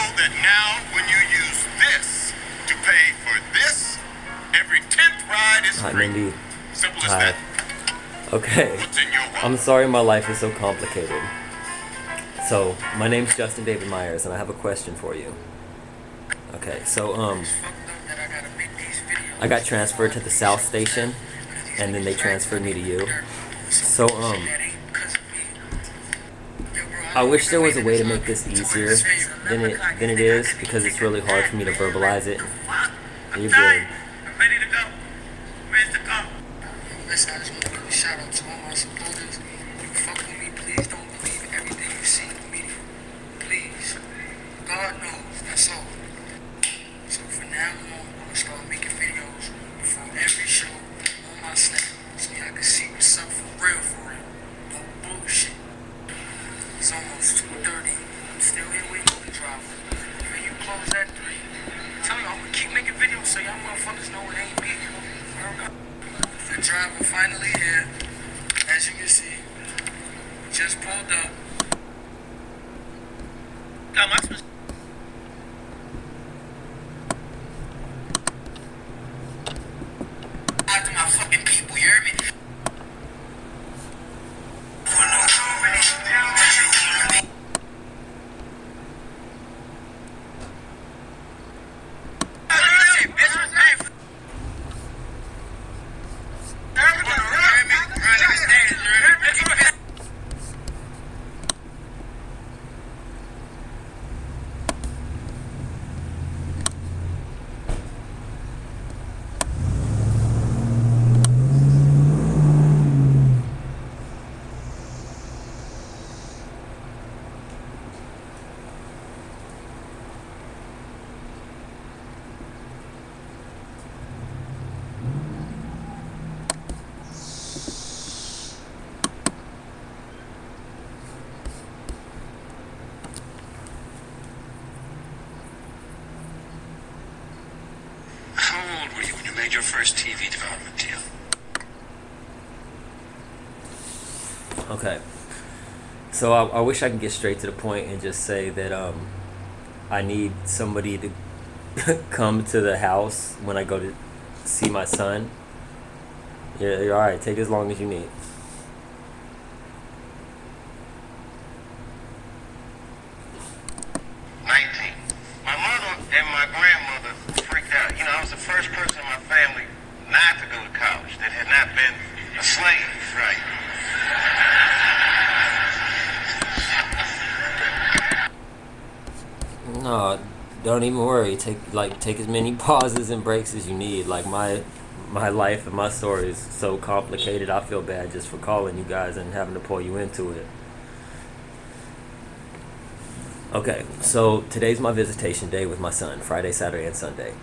that now when you use this to pay for this, every 10th ride is Hi, free. Mindy. Simple as Hi. that. Okay. What's in your wallet? I'm sorry my life is so complicated. So, my name's Justin David Myers, and I have a question for you. Okay, so, I got transferred to the South Station, and then they transferred me to you. So, I wish there was a way to make this easier than it is, because it's really hard for me to verbalize it. You're good. Ready to go. Ready to go. Listen, I just want to give a shout out to all my supporters. You fuck with me, please don't believe everything you see in the media. Please. God knows, that's all. So from now on, I'm going to start making videos before every show on my snap so y'all can see what's up for real, for real. No bullshit. It's almost 2:30. I'm still here waiting on the driver. When you close at 3, tell you I'm going to keep making videos so y'all motherfuckers know it ain't me, you know? The driver finally here. As you can see, just pulled up. Got my specific. Out to my fucking people, you hear me? How old were you when you made your first TV development deal? Okay. So I wish I could get straight to the point and just say that I need somebody to come to the house when I go to see my son. Yeah, you're alright. Take as long as you need. My mother and my grandmother freaked out. You know, I was the first person in my family not to go to college that had not been a slave, right? No, don't even worry. Take as many pauses and breaks as you need. Like my life and my story is so complicated. I feel bad just for calling you guys and having to pull you into it. Okay, so today's my visitation day with my son, Friday, Saturday, and Sunday.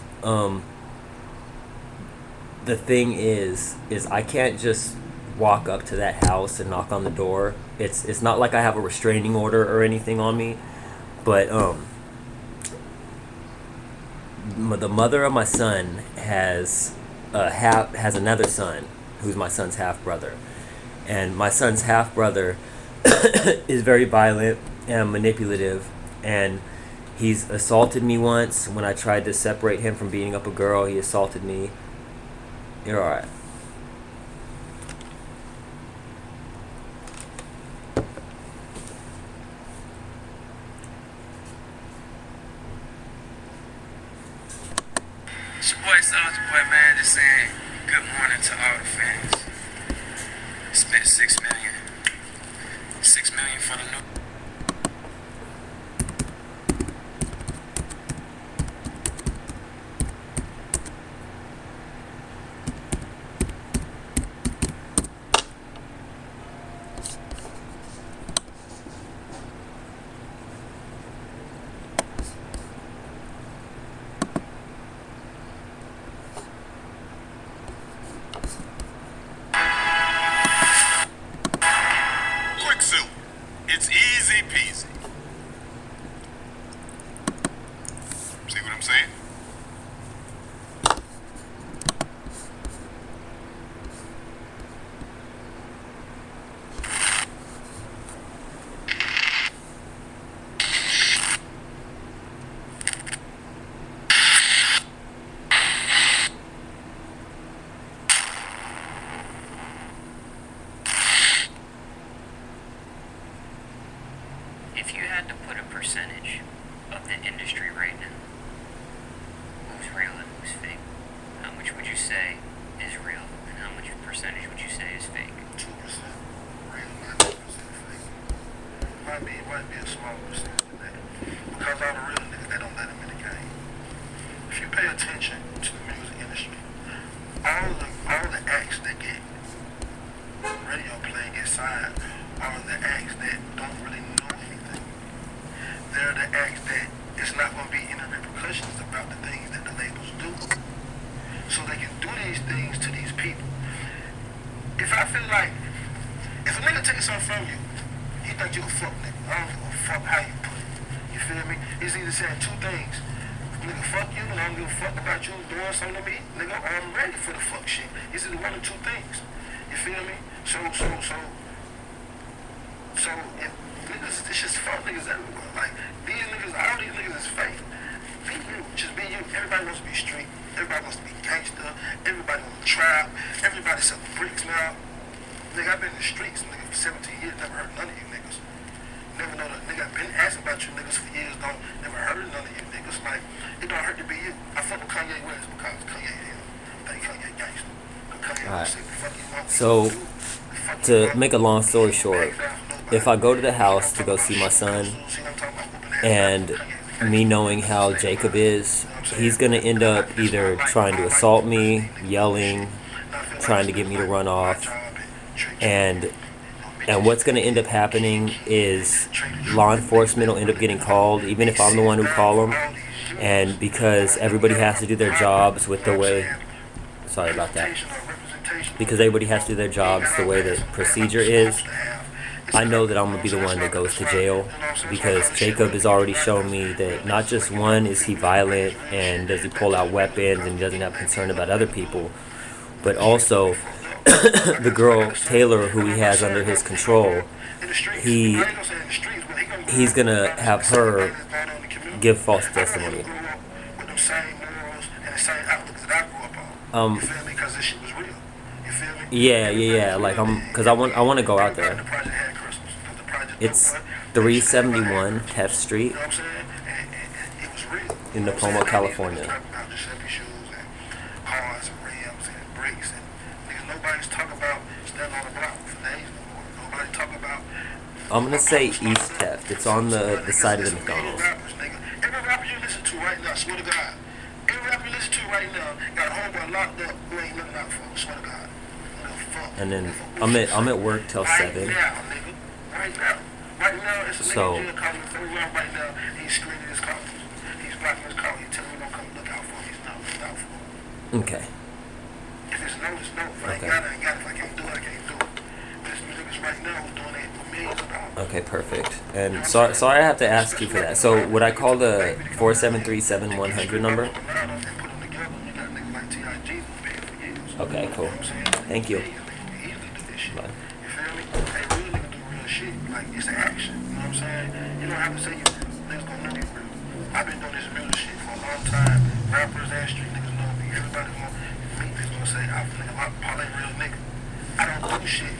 The thing is I can't just walk up to that house and knock on the door. It's not like I have a restraining order or anything on me, but the mother of my son has another son who's my son's half brother, and my son's half brother is very violent and manipulative, and he's assaulted me once when I tried to separate him from beating up a girl. He assaulted me. You're alright. It's your boy, Soulja Boy, man, just saying good morning to all the fans. Spent 6 million. 6 million for the new. if you had to put a percentage of the industry right now, who's real and who's fake, how much would you say is real and how much percentage would you say is fake? 2% real, 90% fake. Might be a small percentage of that. Because all the real niggas, they don't let them in the game. If you pay attention to the music industry, all the acts that get radio play and get signed are the acts that don't really know anything. They're the acts that it's not going to be any repercussions about the things that the labels do. So they can do these things to these people. If I feel like, if a nigga takes something from you, he think you a fuck nigga. I don't give a fuck how you put it. You feel me? It's either saying two things. Nigga, fuck you, and I don't give a fuck about you doing something to me. Nigga, I'm ready for the fuck shit. It's either one or two things. You feel me? So if niggas, it's just fuck niggas everywhere. Like, these niggas, all these niggas is fake. Be you, just be you. Everybody wants to be street. Everybody wants to be gangster. Everybody wants to trap. Everybody selling bricks now. Nigga, I've been in the streets, nigga, for 17 years, never heard none of you niggas. Never know that nigga, I've been asking about you niggas for years, never heard of none of you niggas. Like, it don't hurt to be you. I fuck with Kanye West because Kanye him. I think Kanye gangster. Alright. So, to make a long story short, if I go to the house to go see my son, and me knowing how Jacob is, he's gonna end up either trying to assault me, yelling, trying to get me to run off, and what's gonna end up happening is law enforcement will end up getting called, even if I'm the one who call them, and because everybody has to do their jobs with the way, sorry about that, because everybody has to do their jobs the way the procedure is, I know that I'm going to be the one that goes to jail, because Jacob has already shown me that not just one is he violent and does he pull out weapons and doesn't have concern about other people, but also the girl Taylor, who he has under his control, he's going to have her give false testimony. Yeah, like because I want to go out there. It's 371 F Street in Napomo, California. I'm gonna say East Theft. It's on the side of the McDonald's. Every rapper you listen to right now, swear to God. Every rapper you listen to right now got a homeboy locked up who ain't looking out for him, swear to God. And then I'm at work till 7. Right now, it's a so nigga calling me right now. He's screening his calls. He's blocking his call. He's telling me don't come look out for him. He's not looking out for him. Okay. If it's no, it's no. If I ain't got it, I ain't got it. If I can't do it, I can't do it. But it's niggas right now who's doing it for millions of dollars. Okay, perfect. And sorry I have to ask you for that. So would I call the 473-7100 number? Okay, cool. Thank you. Bye. Like, it's an action, you know what I'm saying? You don't have to say you niggas don't know you real. I've been doing this music shit for a long time. Rappers and street niggas know me. Everybody is gonna say, I'm a parlay real nigga. I don't do shit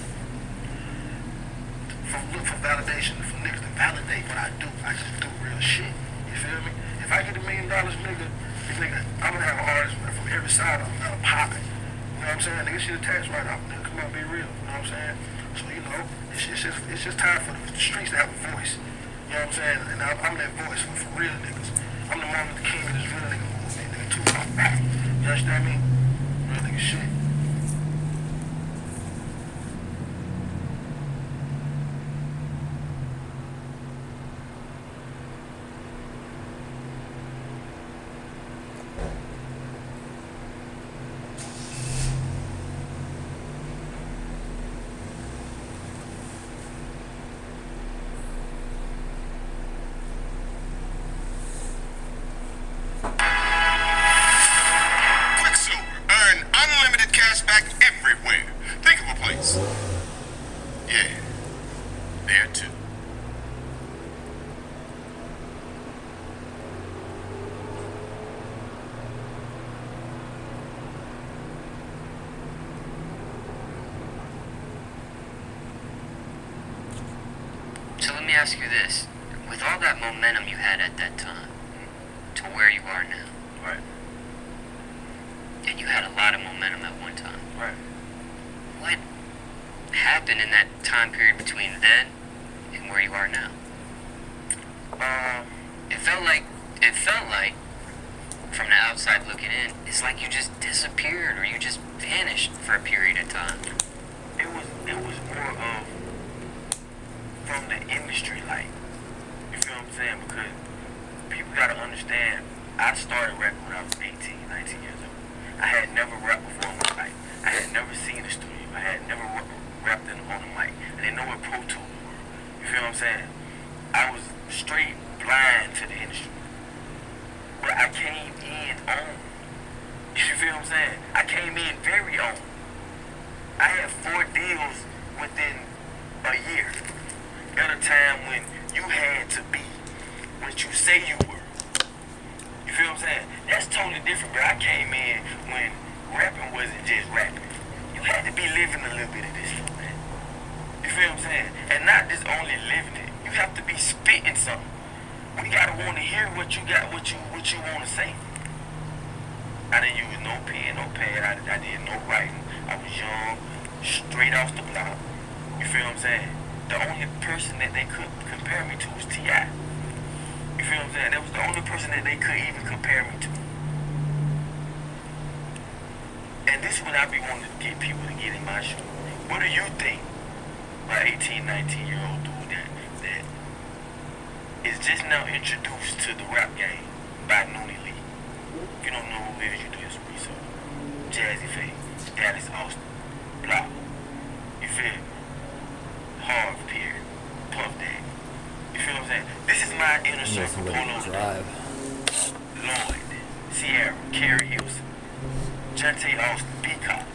for validation, for niggas to validate what I do. I just do real shit. You feel me? If I get $1 million, nigga, I'm gonna have artists from every side of them popping. You know what I'm saying? Nigga, shit attached right off. Nigga, come on, be real. You know what I'm saying? So, you know, it's just time for the streets to have a voice. You know what I'm saying? And I'm that voice for real niggas. I'm the Martin Luther King of this real nigga movement. Nigga, Tupac. You understand me? Real nigga shit. So let me ask you this. With all that momentum you had at that time, to where you are now, Right. and you had a lot of momentum at one time, Right. what happened in that time period between then and where you are now? It felt like, from the outside looking in, it's like you just disappeared or you just vanished for a period of time. It was more of from the industry, like, you feel what I'm saying? Because people gotta understand, I started rapping when I was 18, 19 years old. I had never rapped before in my life. I had never seen a studio. I had never rapped on a mic. I didn't know what Pro Tools were. You feel what I'm saying? I was straight blind to the industry. But I came in on. You feel what I'm saying? I came in very on. I had 4 deals within a year. At a time when you had to be what you say you were. You feel what I'm saying? That's totally different, but I came in when rapping wasn't just rapping. You had to be living a little bit of this shit, man. You feel what I'm saying? And not just only living it. You have to be spitting something. We gotta want to hear what you got, what you want to say. I didn't use no pen, no pad. I did no writing. I was young, straight off the block. You feel what I'm saying? The only person that they could compare me to was T.I. You feel what I'm saying? That was the only person that they could even compare me to. And this is what I be wanting to get people to get in my shoe. What do you think my 18, 19-year-old dude that is just now introduced to the rap game by Noonie Lee? If you don't know who it is, you do your research. Jazzy Faye, Dallas Austin, Block. You feel me? Harv Pierre, Puff Daddy. You feel what I'm saying? This is my inner circle. Drive. Lloyd, Sierra, Carrie Hilson, Jonte Austin, B. Cox.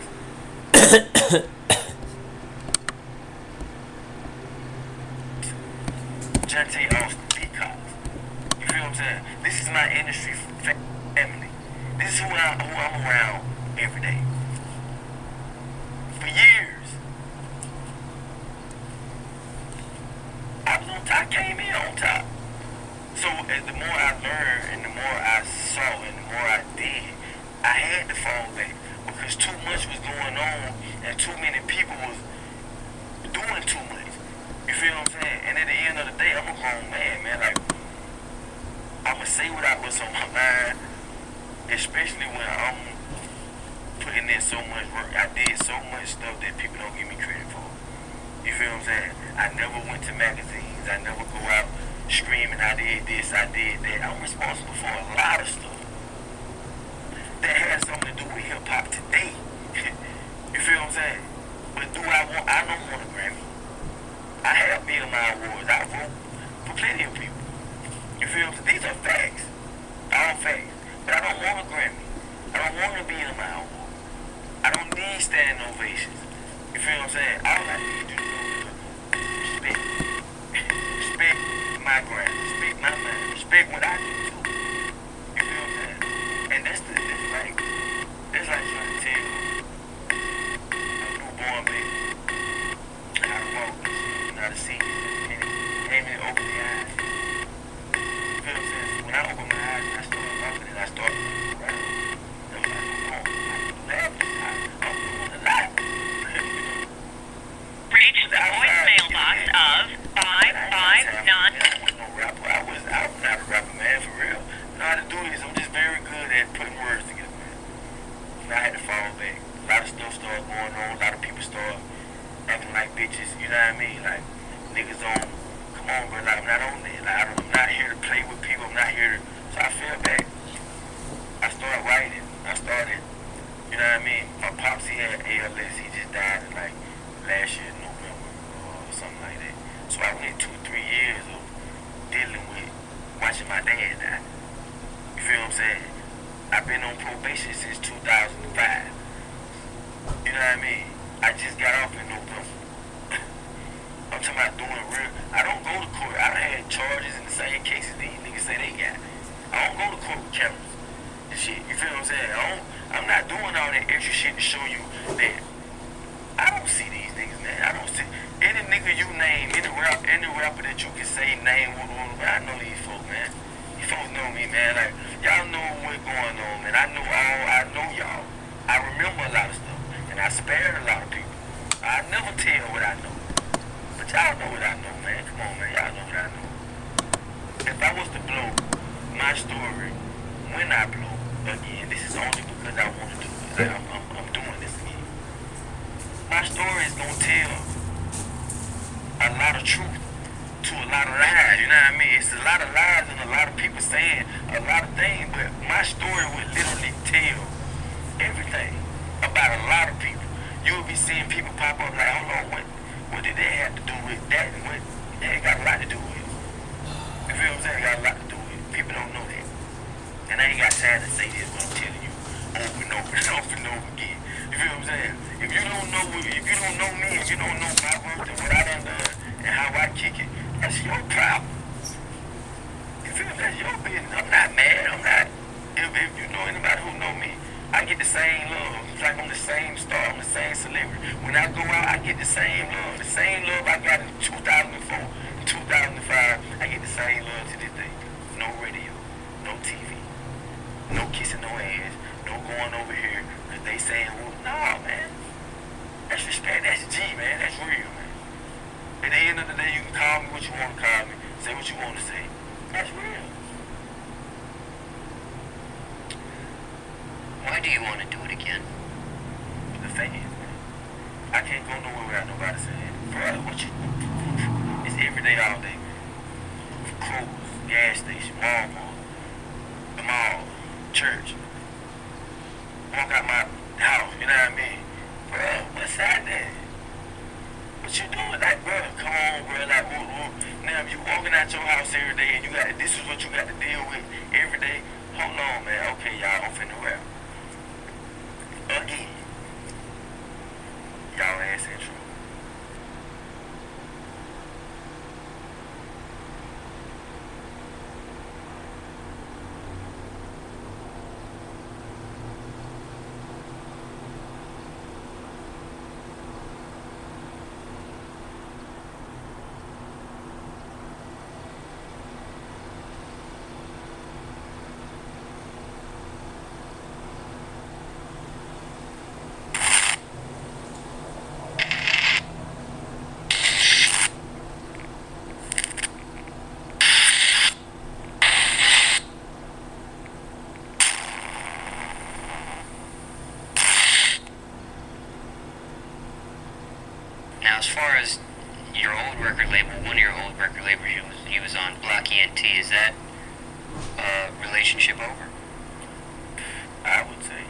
Jonte Austin, B. Cox. You feel what I'm saying? This is my industry family. This is who I'm around every day. For years. I came in on top. So as the more I learned and the more I saw and the more I did, I had to fall back because too much was going on and too many people was doing too much. You feel what I'm saying? And at the end of the day, I'm a grown man. Like, I'ma say what's on my mind, especially when I'm putting in so much work. I did so much stuff that people don't give me credit for. You feel what I'm saying? I never went to magazines. I never go out screaming, I did this, I did that. I'm responsible for a lot of stuff that has something to do with hip-hop today. You feel what I'm saying? But I don't want a Grammy. I have BMI awards. I wrote for plenty of people. You feel what I'm saying? These are facts. All facts. But I don't want a Grammy. I don't want a BMI award. I don't need standing ovations. You feel what I'm saying? All I need to do is respect. Respect my grind. Respect my mind. Respect what I do too. You feel what I'm saying? And that's like trying to tell you a newborn baby how to walk, how to see, and even open the eyes. You feel what I'm saying? When I open my eyes and I start walking and I start looking around, I'm like, I can do that. I'm doing a lot. Reach the voicemail box of 559. I was not a rapper, man, for real. You know how to do this. I'm just very good at putting words together. And I had to fall back. A lot of stuff started going on. A lot of people started acting like bitches. You know what I mean? Like, niggas on, come on, bro. Like, I'm not on there. Like, I'm not here to play with people. I'm not here to. So I fell back. I started writing. I started, you know what I mean? My pops, he had ALS. He just died in, like, last year in November or something like that. So I went 2-3 years of dealing with watching my dad die. You feel what I'm saying? I've been on probation since 2005. You know what I mean? I just got off in November. I'm talking about doing real. I don't go to court. I done had charges in the same cases these niggas say they got. I don't go to court with cameras and shit. You feel what I'm saying? I'm not doing all that extra shit to show you that I don't see these niggas, man. I that you can say name what, but I know these folks, man. These folks know me, man. Like, y'all know what's going on, man. I know y'all. I remember a lot of stuff, and I spared a lot of people. I never tell what I know, but y'all know what I know, man. Come on, man. Y'all know what I know. If I was to blow my story when I blow again, this is only because I want to do it. Like, I'm doing this again. My story is gonna tell a lot of truth to a lot of lies. You know what I mean? It's a lot of lies and a lot of people saying a lot of things, but my story would literally tell everything about a lot of people. You will be seeing people pop up like, hold on, what did they have to do with that? And what they got a lot to do with it. You feel what I'm saying? It got a lot to do with it. People don't know that. And I ain't got time to say this, but I'm telling you over and over and over and over again. You feel what I'm saying? If you don't know me, if you don't know my worth and what I done and how I kick it, that's your problem. You feel me? That's your business. I'm not mad. I'm not. If you know anybody who know me, I get the same love. It's like I'm the same star. I'm the same celebrity. When I go out, I get the same love. The same love I got in 2004, 2005. I get the same love to this day. No radio, no TV, no kissing no ass, no going over here because they saying, well, nah, man. That's respect. That's G, man. That's real, man. At the end of the day, you can call me what you want to call me. Say what you want to say. That's real. Why do you want to do it again? The fans, man. I can't go nowhere without nobody saying, bro, what you do? It's every day, all day. Kroger's, gas station, Walmart, the mall, church. Walk out my house, you know what I mean? Bro, what's happening? What you doing? Like, bro, come on, bro. Like, now if you walking out your house every day and this is what you got to deal with every day. Hold on, man. Okay, y'all, I'm finna rap. Again. Y'all ass in trouble. Now, as far as your old record label, one of your old record labels, you was on Block ENT. Is that relationship over? I would say,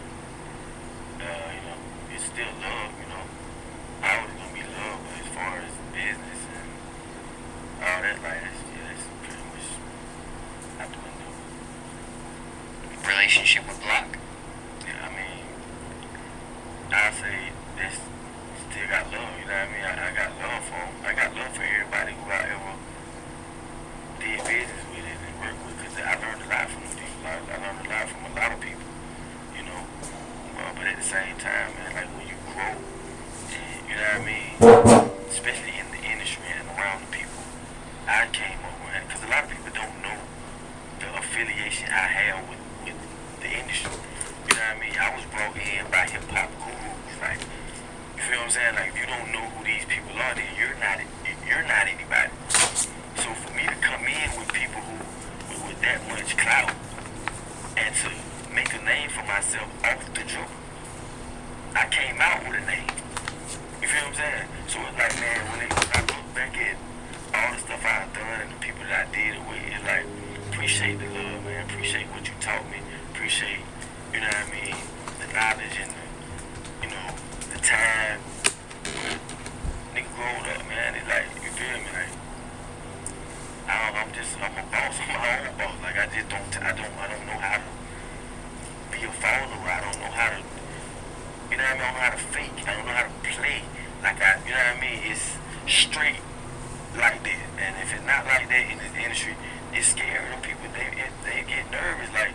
it's still love, always gonna be love, but as far as business and all that, like, that's pretty much out the window. Relationship with Block? Yeah, I mean, I say this still got love, you know what I mean? I got love for them. I got love for everybody who I ever did business with and worked with, because I learned a lot from them people. I learned a lot from a lot of people, but at the same time, man, like when you grow, and, you know what I mean, especially in the industry and around the people I came up with, because a lot of people don't know the affiliation I have with the industry. You know what I mean? I was brought in by hip-hop gurus, like, you feel what I'm saying? Like, if you don't know who these people are, then you're not anybody. So for me to come in with people who with that much clout and to make a name for myself off the jump, I came out with a name. You feel what I'm saying? So it's like, man, when I look back at all the stuff I've done and the people that I did it with, it's like, appreciate the love, man. Appreciate what you taught me. Appreciate, you know what I mean, the knowledge and the time. Nigga growing up, man. It's like, you feel me? Like, I'm a boss. I'm my own boss. Like, I don't know how to be a follower. I don't know how to, you know what I mean? I don't know how to fake. I don't know how to play. Like, you know what I mean? It's straight like this. And if it's not like that in this industry, it's scary. Them people, they get nervous. Like,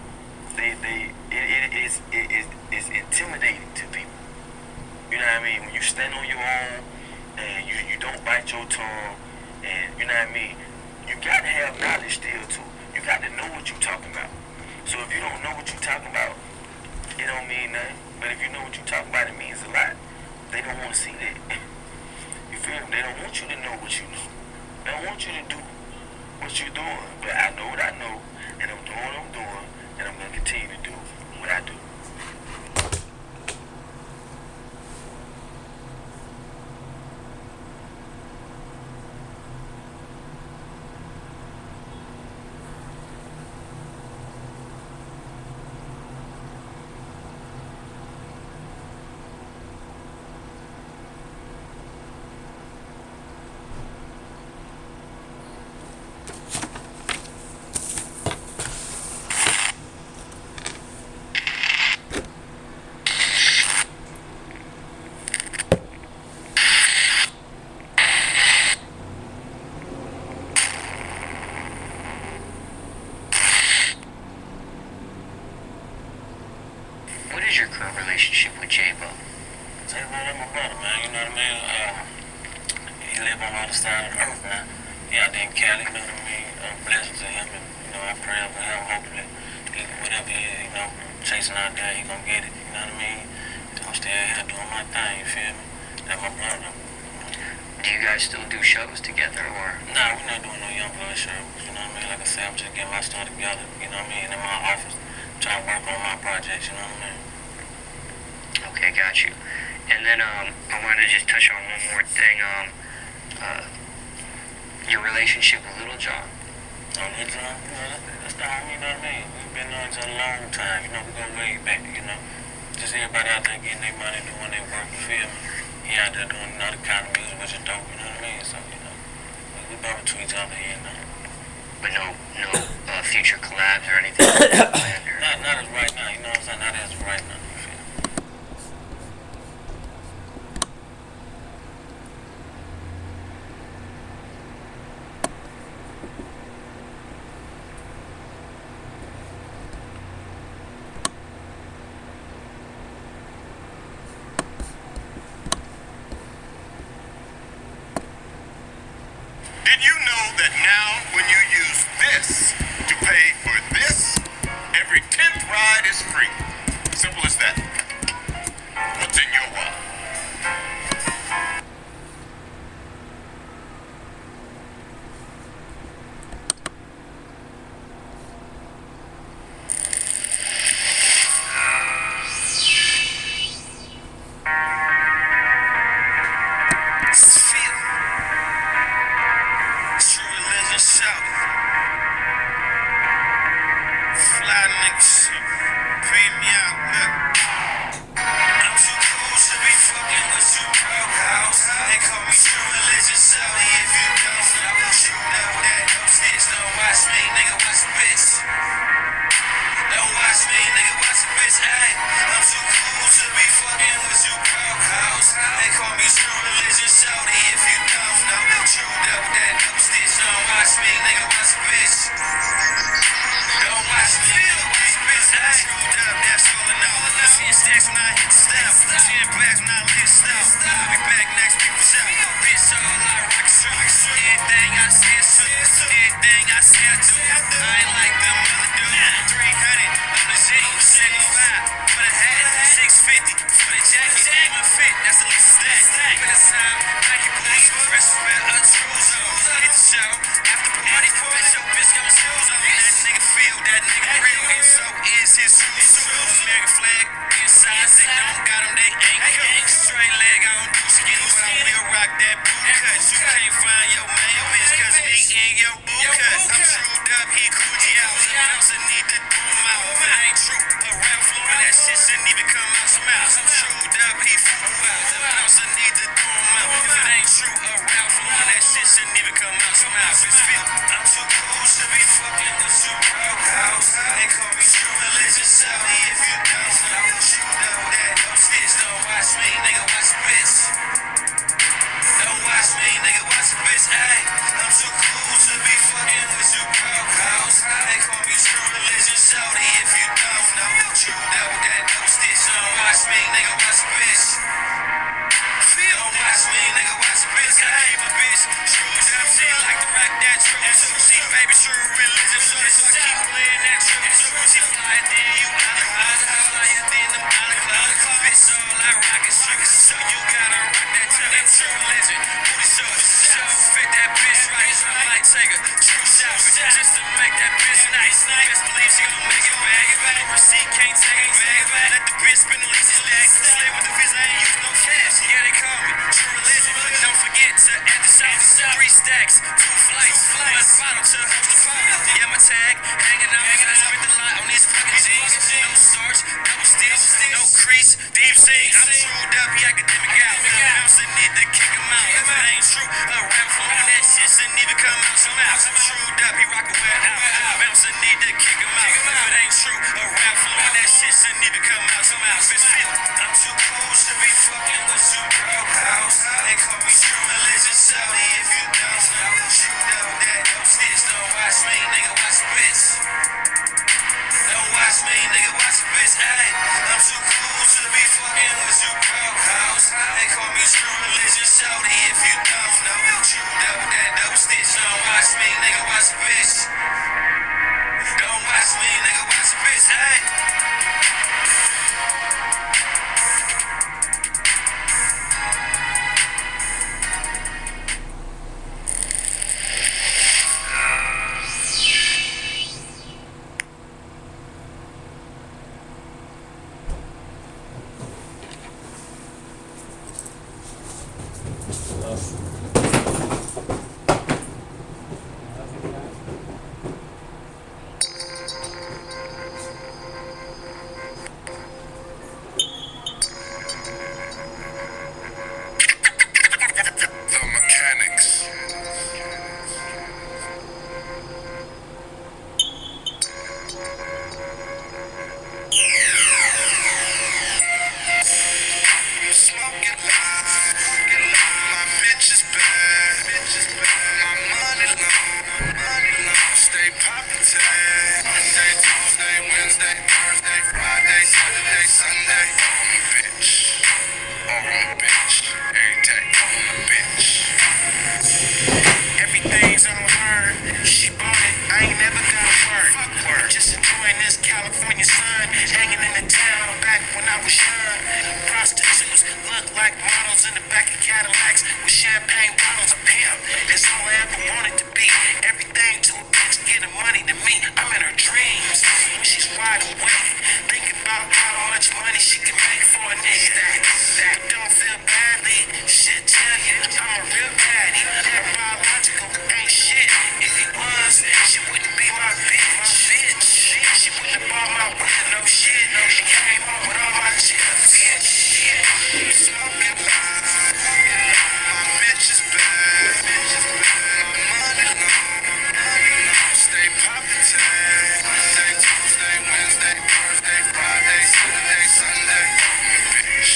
it's intimidating to people. You know what I mean? When you stand on your own and you don't bite your tongue and You know what I mean? You got to have knowledge still too. You got to know what you're talking about. So if you don't know what you're talking about, it don't mean nothing. But if you know what you're talking about, it means a lot. They don't want to see that. You feel me? They don't want you to know what you know. They don't want you to do what you're doing. But I know what I know, and I'm doing what I'm doing, and I'm going to continue to do what I do. What is your current relationship with J-Bo? Say, man, that's my brother, man. You know what I mean? He live on the other side of the earth, man. He out there in Cali, you know what I mean? Blessings to him, and, you know, I pray for him. Hopefully, whatever he is, you know, chasing out there, he gonna get it, you know what I mean? I'm still here doing my thing, you feel me? That's my brother. Do you guys still do shows together, or? Nah, we're not doing no Young Blood shows, you know what I mean? Like I said, I'm just getting my stuff together, you know what I mean? In my office, trying to work on my projects, you know what I mean? Okay, got you. And then I wanted to just touch on one more thing. Your relationship with Little John. Little John, you know, that's the homie, you know what I mean? We've been knowing each other a long time, you know, we go way back, you know? Just everybody out there getting their money, doing their work, you feel me? He out there doing another kind of music, which is dope, you know what I mean? So, you know, we bump into each other here, you know? But no future collabs or anything like that planned, or? Not as right now, you know what I'm saying? Not as of right now, you feel me? Did you know that now when you use this to pay for this, every 10th ride is free? Simple as that. What's in your wallet? Watch me, nigga, watch the bitch. I ain't my bitch. True, I'm saying like the baby, true religion. So I keep playing that triple. So she fly then you out of cloud. Flyer then them out of cloud. Bitch, all I rock is sugar. So you gotta rock that true religion. Booty shorts. So fit that bitch right. I'm like Tiger. True shopping. Just to make that bitch nice. Best believe she gon' make it bag. No receipt, can't take it bag. Let the bitch spin the least stack. Slay with the fizz, I ain't use no cash. Yeah, they call me true religion. Don't forget to add the shop. 3 stacks, 2 flights, 1 bottle to host the photo. Yeah, my tag hanging out. I spent a lot on these fucking jeans. No starch, double stitch, no crease, deep seams. I'm trued up, he academic out. Bounce and need to kick him out. If it ain't true, a rap flowing that shit shouldn't even come out your mouth. I'm trued up, he rockin' well out. Bounce and need to kick him out. If it ain't true, a rap flowing that shit shouldn't even come out your mouth. I'm too cool to be fucking with you, bro. They call me true religion, Saudi. If you don't know, you know that no stitch. Don't watch me, nigga, watch the bitch. Don't watch me, nigga, watch the bitch. Ay, I'm too cool to be fucking with you, bro. They call me true religion, Saudi. If you don't know, you know that no stitch. Don't watch me, nigga, watch the bitch. Don't watch me, nigga, watch the bitch. Ay. Everything's on her. She bought it. I ain't never got a word. Fuck word. Just enjoying this California sun. Hanging in the town back when I was young. Prostitutes look like models in the back of Cadillacs with champagne bottles of pimp. That's all I ever wanted to be. Everything to a bitch getting money to me. I'm in her dreams when she's wide awake. Thinking about how much money she can make for a nigga. But don't feel badly. Shit, tell you, I'm a real daddy. Her biological ain't shit. If he was, she wouldn't be my bitch. She wouldn't have bought my whip. No shit. She came home with all my chips. Smoking loud. My bitch is bad. My money low. Stay poppin' tag. Monday, Tuesday, Wednesday, Thursday, Friday, Saturday, Sunday. Bitch.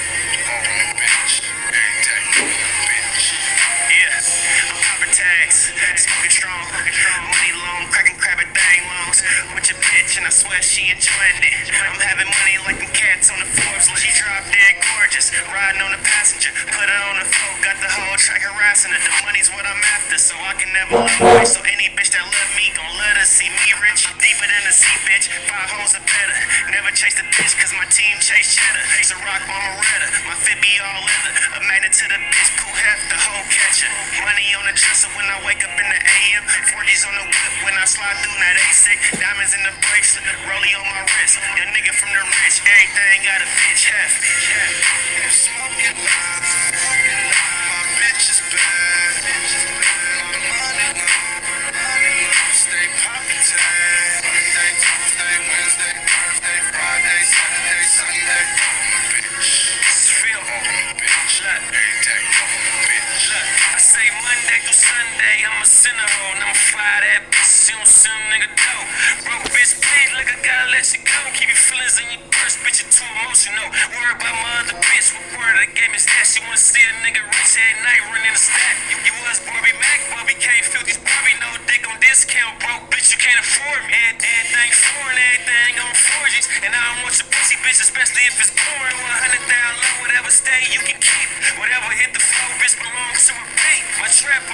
Bitch. Every day. Bitch. Yeah. I'm poppin' tags. Smoking strong. Money long. Cracking crab at dang longs. With your bitch, and I swear she enjoying it. I'm having money like them cats on the Forbes list. She drop dead gorgeous. Riding on the passenger. Put her on the floor. Got the whole track harassing her. The money's what I'm after, so I can never love her. So any bitch that love me gon' let her see me rich. Deeper than the sea, bitch. 5 hoes are better. Never chase the bitch, cause my team chase cheddar. It's a rock Marmoretta. My fit be all leather. A magnet to the bitch. Pooh half the whole catcher. Money on the dresser when I wake up in the AM. 40s on the whip when I slide through that ASIC. Diamonds in the bracelet. Rollie on my wrist. Your nigga from the rich. Everything got a bitch half. Smoking loud. My bitch is bad. My money low. Stay poppin' tag. Monday, Tuesday, Wednesday, Thursday, Friday, Saturday, Sunday. Bitch. Feel bitch. Every day. Bitch. I say Monday through Sunday, I'm a sinner hole. And I'ma fire that bitch. You don't send a nigga dope. Broke bitch, please, like I gotta let you go. Keep your feelings in your purse, bitch, you're too emotional. Worry about my other bitch. What word of the game is that? She wanna see a nigga rich at night running a stack. You was Barbie Mac, Barbie can't feel these Barbie. No dick on discount, broke bitch, you can't afford me. Everything foreign, everything on 4Gs. And I don't want your pussy, bitch, especially if it's boring. 100,000 low, whatever stay, you can keep. Whatever hit the floor, bitch, belongs to a beat. My trap on the dress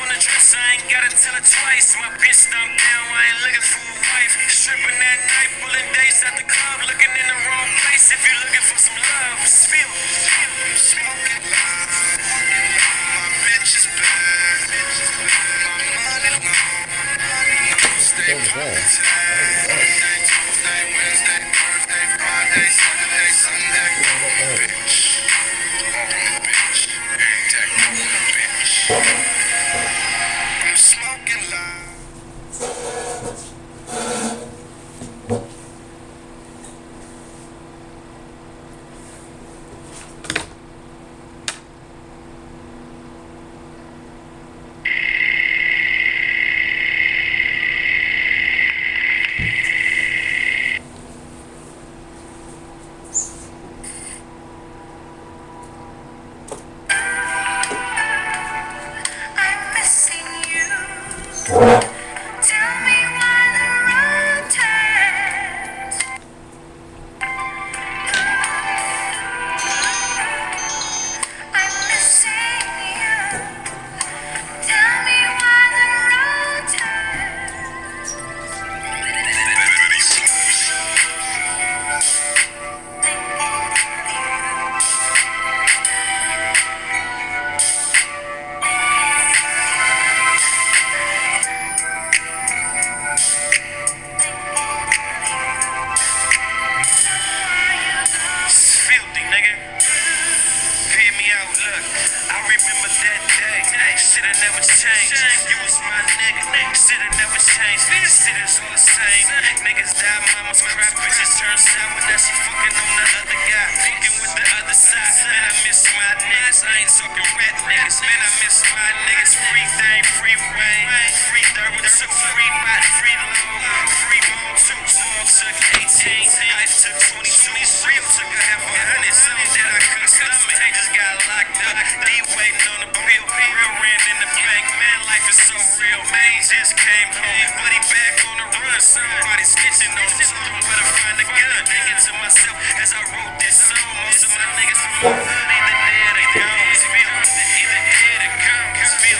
I ain't gotta tell her twice. My bitch thumbed down, I ain't looking for a wife. Stripping that night, pulling days at the club, looking in the wrong place. If you're looking for some love, it's feel. Smoking loud. My bitch is bad. My money long. Stay positive. Monday, Tuesday, Wednesday, Thursday, Friday, Saturday, Sunday. Bitch. On a bitch. Techno on a bitch. I'm smoking loud. I'm missing you. Tell me why the road turns. I'm missing you. Tell me why the road turns. It's filthy, nigga. Hear me out, look. I remember that day. Shit'll never change. You was my nigga. Shit'll never change. Shit is all the same. Niggas die, mamas cry, bitches turn sour. Now she fucking on the other guy. Fucking with the other side. Man, I miss my niggas. I ain't talking rat niggas. Man, I miss my niggas. Free thing, free reign. Free Derwin, took free bot, free low. Free moan, took small, took 18. Ice took 22. Real took a half a hundred. Something that I couldn't stomach. They just got locked up. They waiting on the bill. Real ran in the bank. Man, life is so real. Man just came home, but he back on the run. Somebody snitching on him. Told him where to find the gun. Thinking to myself as I wrote this song. Most of my niggas from the hood either dead or gone. It's feel either dead or gone. It's feel.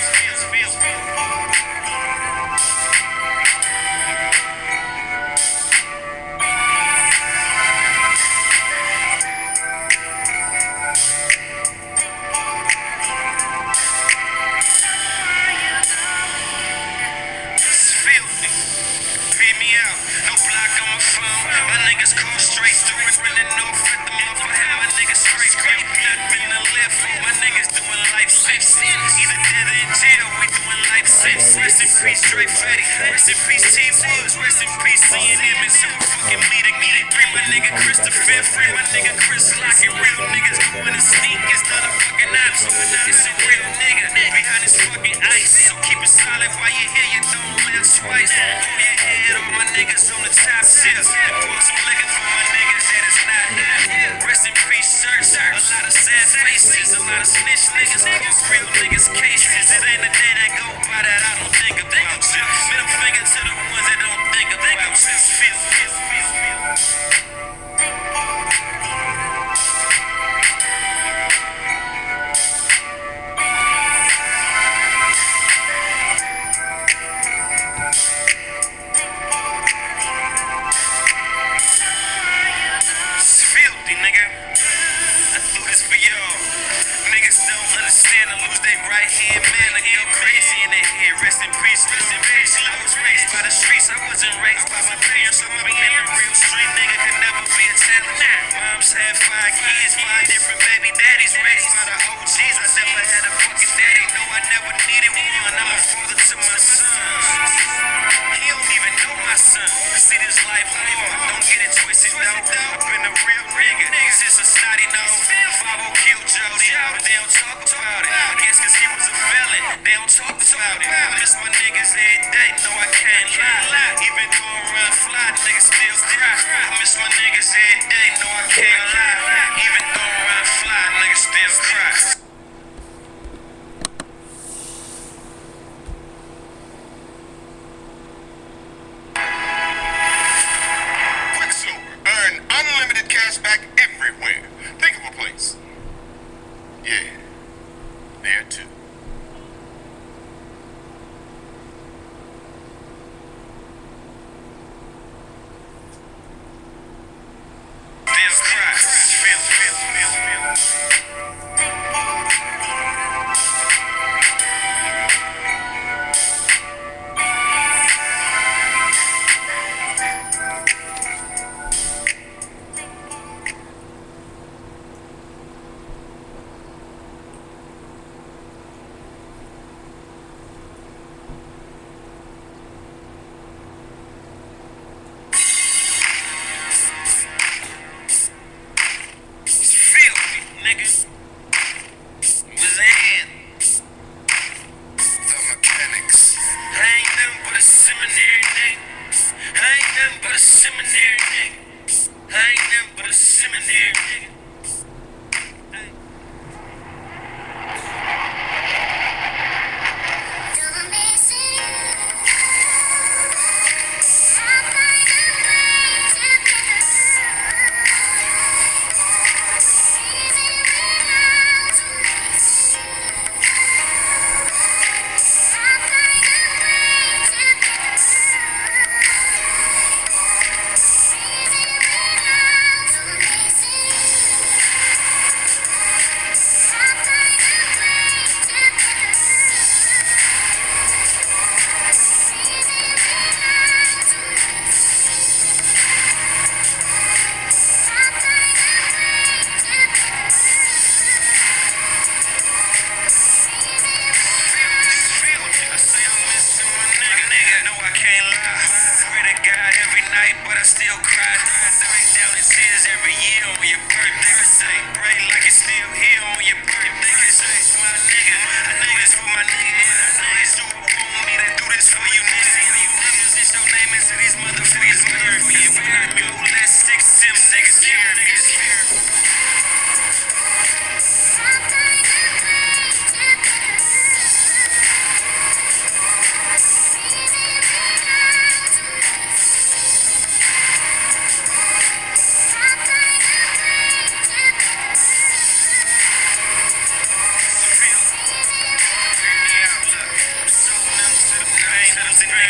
It's filthy. Beat me out. No block on my phone. My niggas call straight through it. Running off at the mother. Have my niggas straight. Grip up in the left. My niggas doing life safe. Either dead or in jail. We doing life safe. Rest in peace, Dre Fetty. Rest in peace, T Woods. Rest in peace, C&M. And so fucking me to get it. Free my nigga Christopher. Free my nigga Chris Lockett. Real niggas doing the sneak. It's not a fucking option. It's a real nigga behind this fucking ice. So keep it solid while you here. You don't live twice. Hold your head on my niggas on the top shelf. Pour some liquor for my niggas that is not here. Rest in peace, church. A lot of sad faces. A lot of snitch niggas. Real niggas cases. It ain't a day that go by that I don't think about you. Middle finger to the ones that don't think about you. Feel. It's filthy, nigga. I do this for y'all. Niggas don't understand or lose their right hand, man. I go crazy in their head. Rest in peace, rest in peace. I was raised by the streets. I wasn't raised by my parents. So being a real street nigga could never be a talent. Moms had 5 kids, 5 different baby daddies. Raised by the OGs. I never had a fucking daddy. No, I never needed one. I'm a father to my sons. He don't even know my son. See this life hard. Don't get it twisted, though. I've been a real nigga. Just a snotty nose. 5-0 killed Jody, but they don't talk about it. I guess cause he was a felon. They don't talk about it. I miss my niggas every day. No, I can't lie. Even though I run fly, niggas still cry. I miss my niggas every day. No, I can't lie. Even though I run fly, niggas still cry. Quicksilver. Earn unlimited cash back everywhere. Think of a place. Yeah. There too.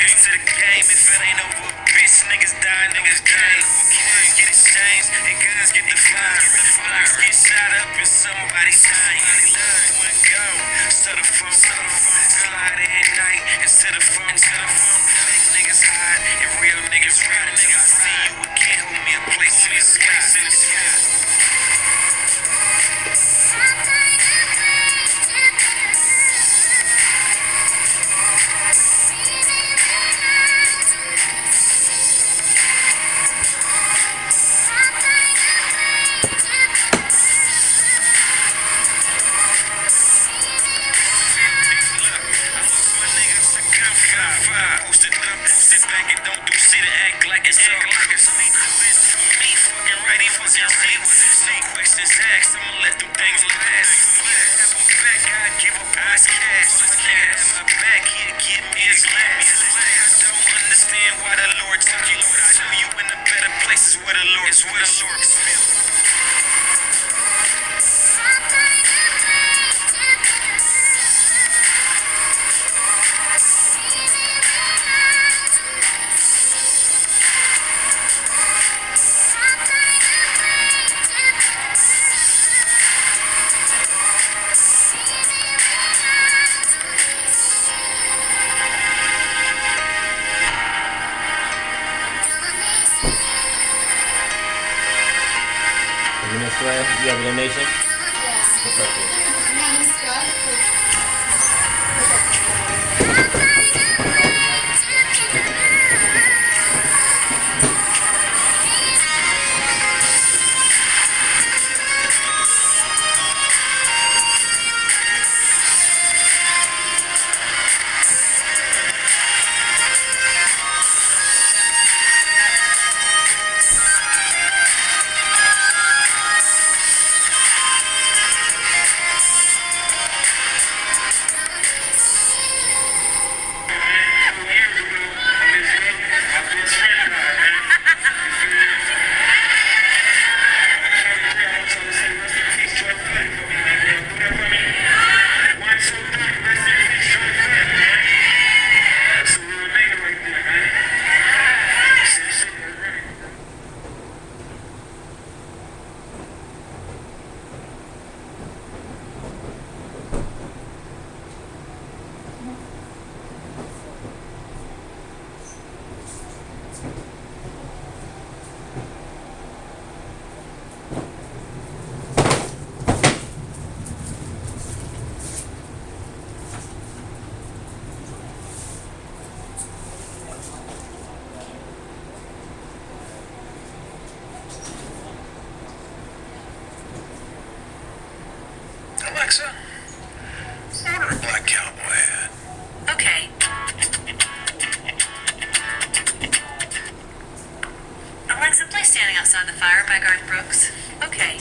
Niggas to the game, if it ain't over a bitch, niggas die, niggas game. Get exchanged, and guns get the fire. Get shot up and somebody dying. One go, so the phone, slide at night, instead of phone, fake niggas hide, and real niggas ride. Niggas see you again, hold me a place in the sky. Posted back and don't do shit to act like it's all. For me, fucking right, he wasn't real. No questions asked, I'ma let them things last. Have him back, I'd give up ice cash. Nigga have my back, he'll give me his last. I don't understand why the Lord took you. I know you in the better places where the Lord spilled. You have a donation? Yeah. Perfect. My name's Scott. Alexa, order a black cowboy hat. Okay. Alexa, play Standing Outside the Fire by Garth Brooks. Okay.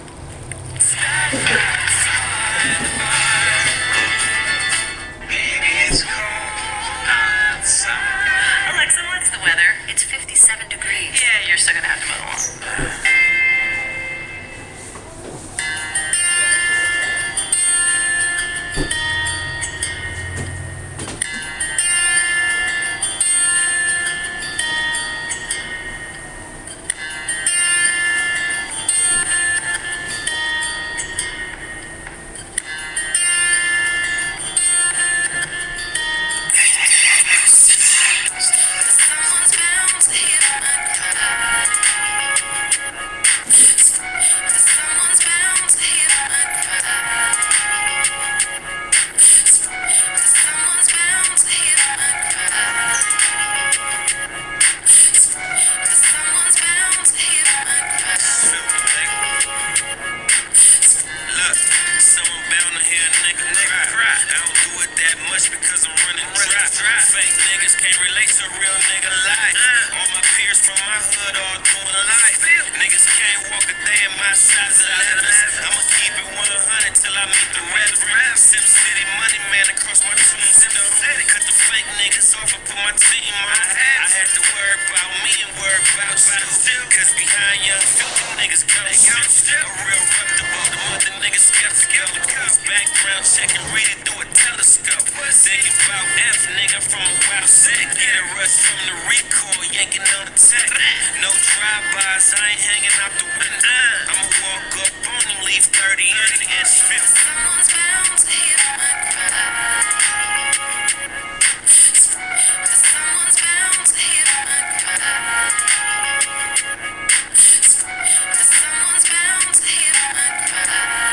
Alexa, what's the weather? It's 57 degrees. Yeah, you're still gonna have to mow the lawn. Because I'm running dry. Fake niggas can't relate to real nigga life. All my peers from my hood all doing life. Niggas can't walk a day in my size of letters. I'ma keep it 100 till I meet the red. Sim City money man across my tombstone. Cut the fake niggas off and put my team on. I had to worry about me and worry about you. Cause behind young filthy niggas come a real reputable. The mother niggas skeptical. Background check and read it through a telescope. Thinking about F niggas. up from a wild set. Get a rush from the recoil, yanking on the tech. No drive-bys, I ain't hanging out the window. I'ma walk up on him, leave 30 in the Asheville. Someone's bound to hear my cry. Someone's bound to hear my cry. Someone's bound to hear my cry.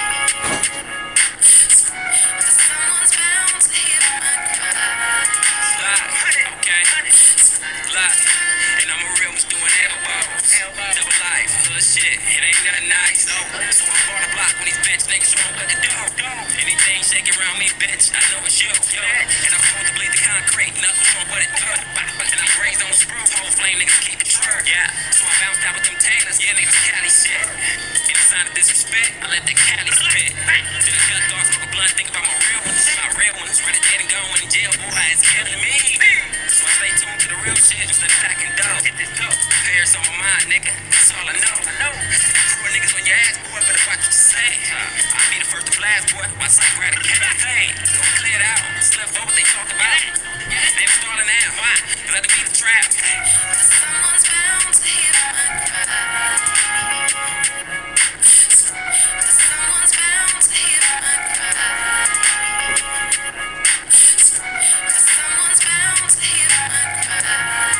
Someone's bound to hear my cry. Okay, and I'm a real one's doing elbows. Double life, hood shit, it ain't nothing nice, though. So I'm on the block when these bitch niggas know what to do. Anything shaking around me, bitch, I know it's you. And I'm supposed to bleed the concrete, knuckles on what it do. And I'm raised on the screw, whole flame niggas keep it true. Yeah, so I bounced out with them tailors, yeah, niggas Cali shit. In the sign of disrespect, I let the Cali spit. Then I cut off, smoke a blunt, think about my real ones. My real ones, ready dead and gone in jail, boy, it's killing me. So I stay tuned to the real shit, just let it pack and dough. Hit this dope, Paris on my mind, nigga, that's all I know. Crew of niggas on your ass, boy, better watch what you say. I'll be the first to blast, boy, watch like eradicate. Hey, don't clear it out, slip over what they talk about. They was stalling out, why? Cause I defeat the trap. Someone's bound to hear my cry. Someone's bound to hear my cry. Someone's bound to hear my cry.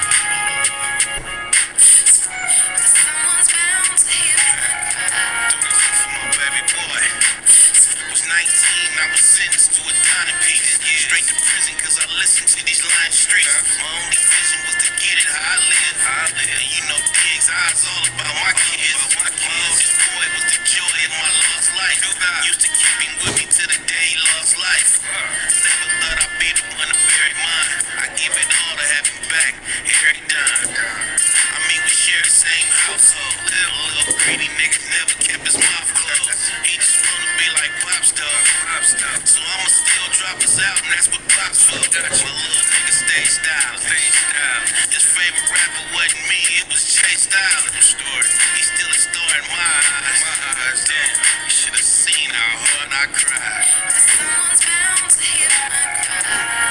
Someone's bound to hear my cry. My baby boy was 19, I was sentenced to a Donna piece. Straight to prison cause I listened to these lying streets. My only vision was to get it how I live. You know Diggs, I was all about my kids. My oldest boy was the joy of my lost life. Used to keep him with me till the day he lost life. Never thought I'd be the one to bury mine. I give it all to have him back every dime. I mean, we share the same household. Little greedy nigga never kept his mouth closed. He just wanna be like Pops dog. So I'ma still drop his album, that's what Pops for. My little nigga stay style. His favorite rapper wasn't me, it was Chase Styles. He's still a star in my eyes. Damn, you should have seen how hard I cried. Someone's bound to hear my cry.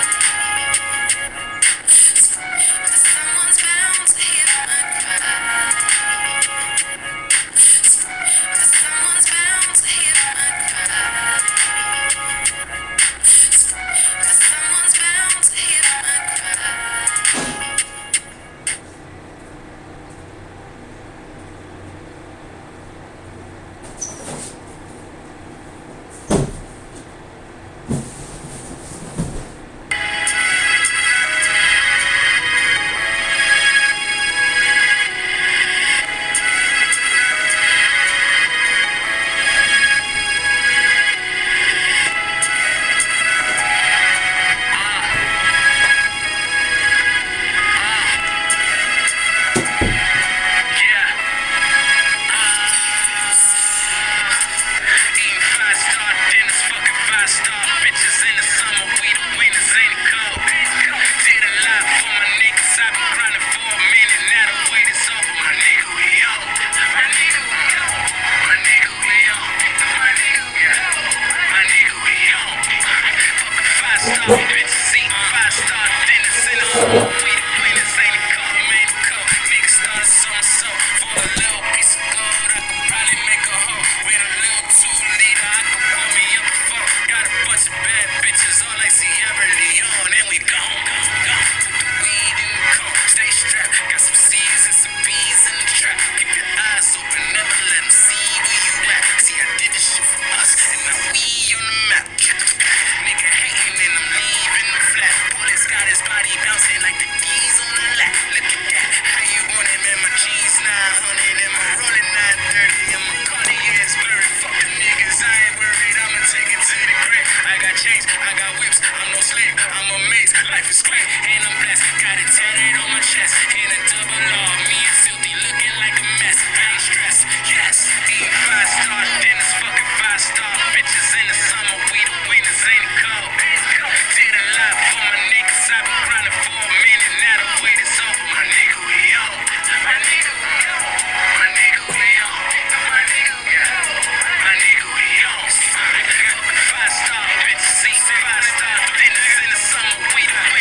Someone's bound to hear my cry. Someone's bound to hear my cry. Someone's bound to hear my cry. We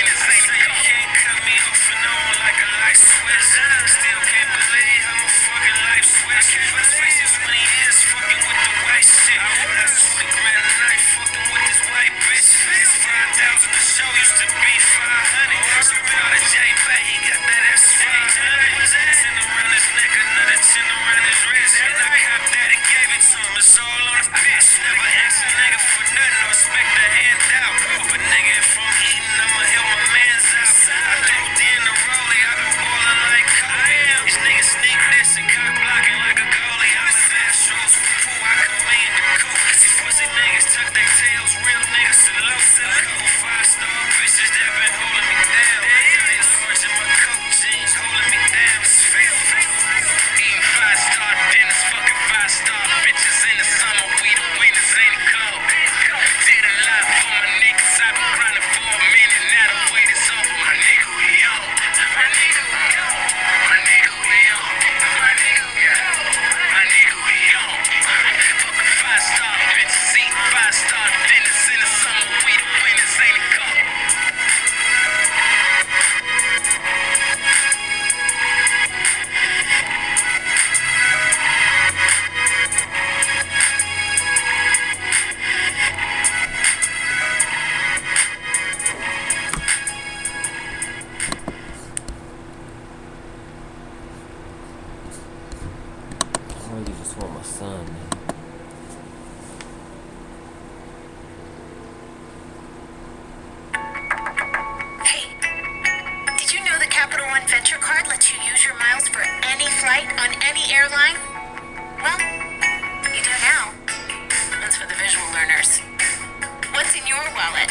Venture Card lets you use your miles for any flight on any airline. Well, you do now. That's for the visual learners. What's in your wallet?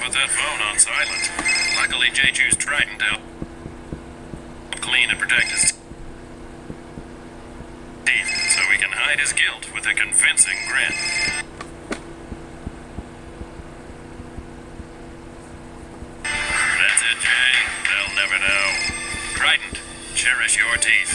put that phone on silent. Luckily, Jeju's Trident helped clean and protect his teeth, so he can hide his guilt with a convincing grin. That's it, Jay. They'll never know. Trident, cherish your teeth.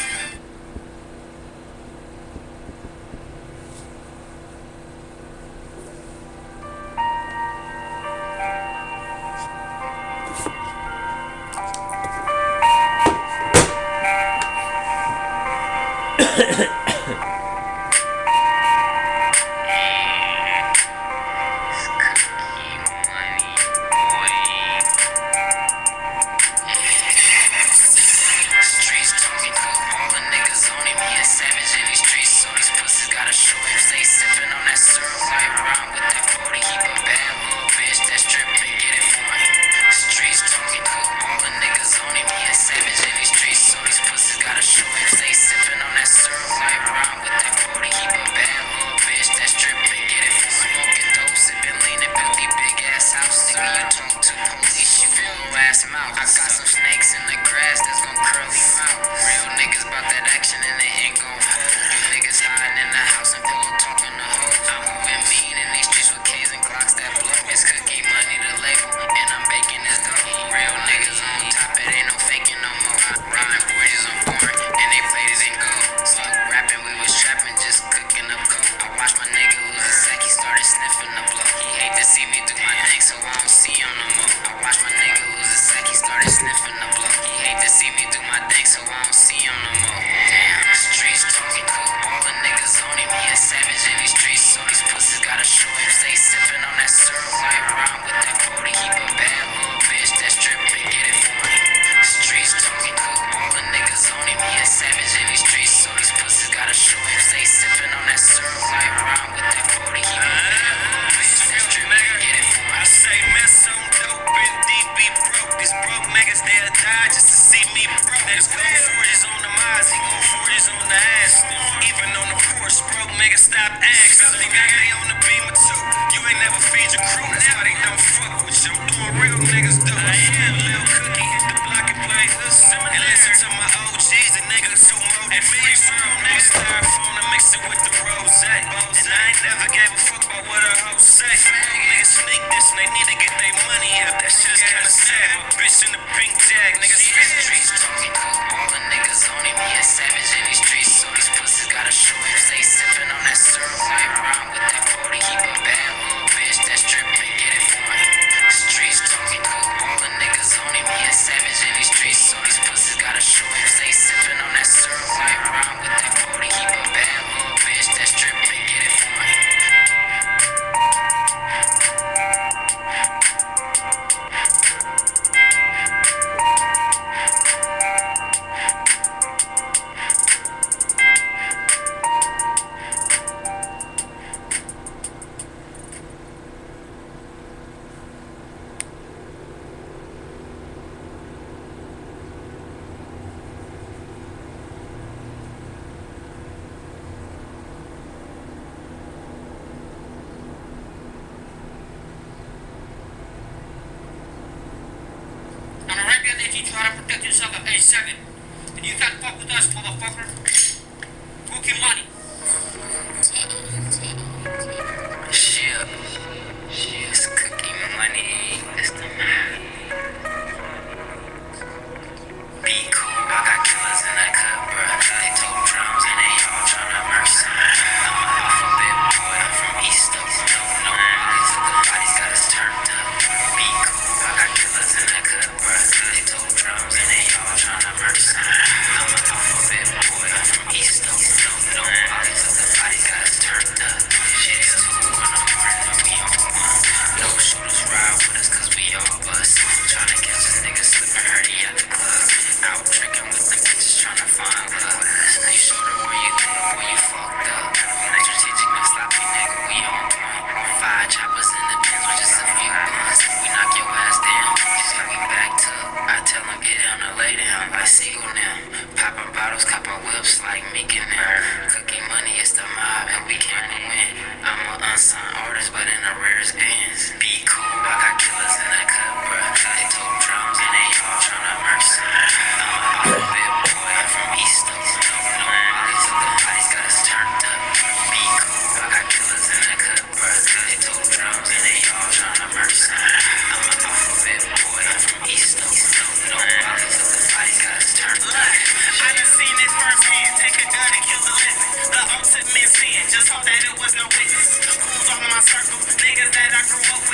Tryna mercy. I'm a alphabet boy, I'm from East Oak, don't know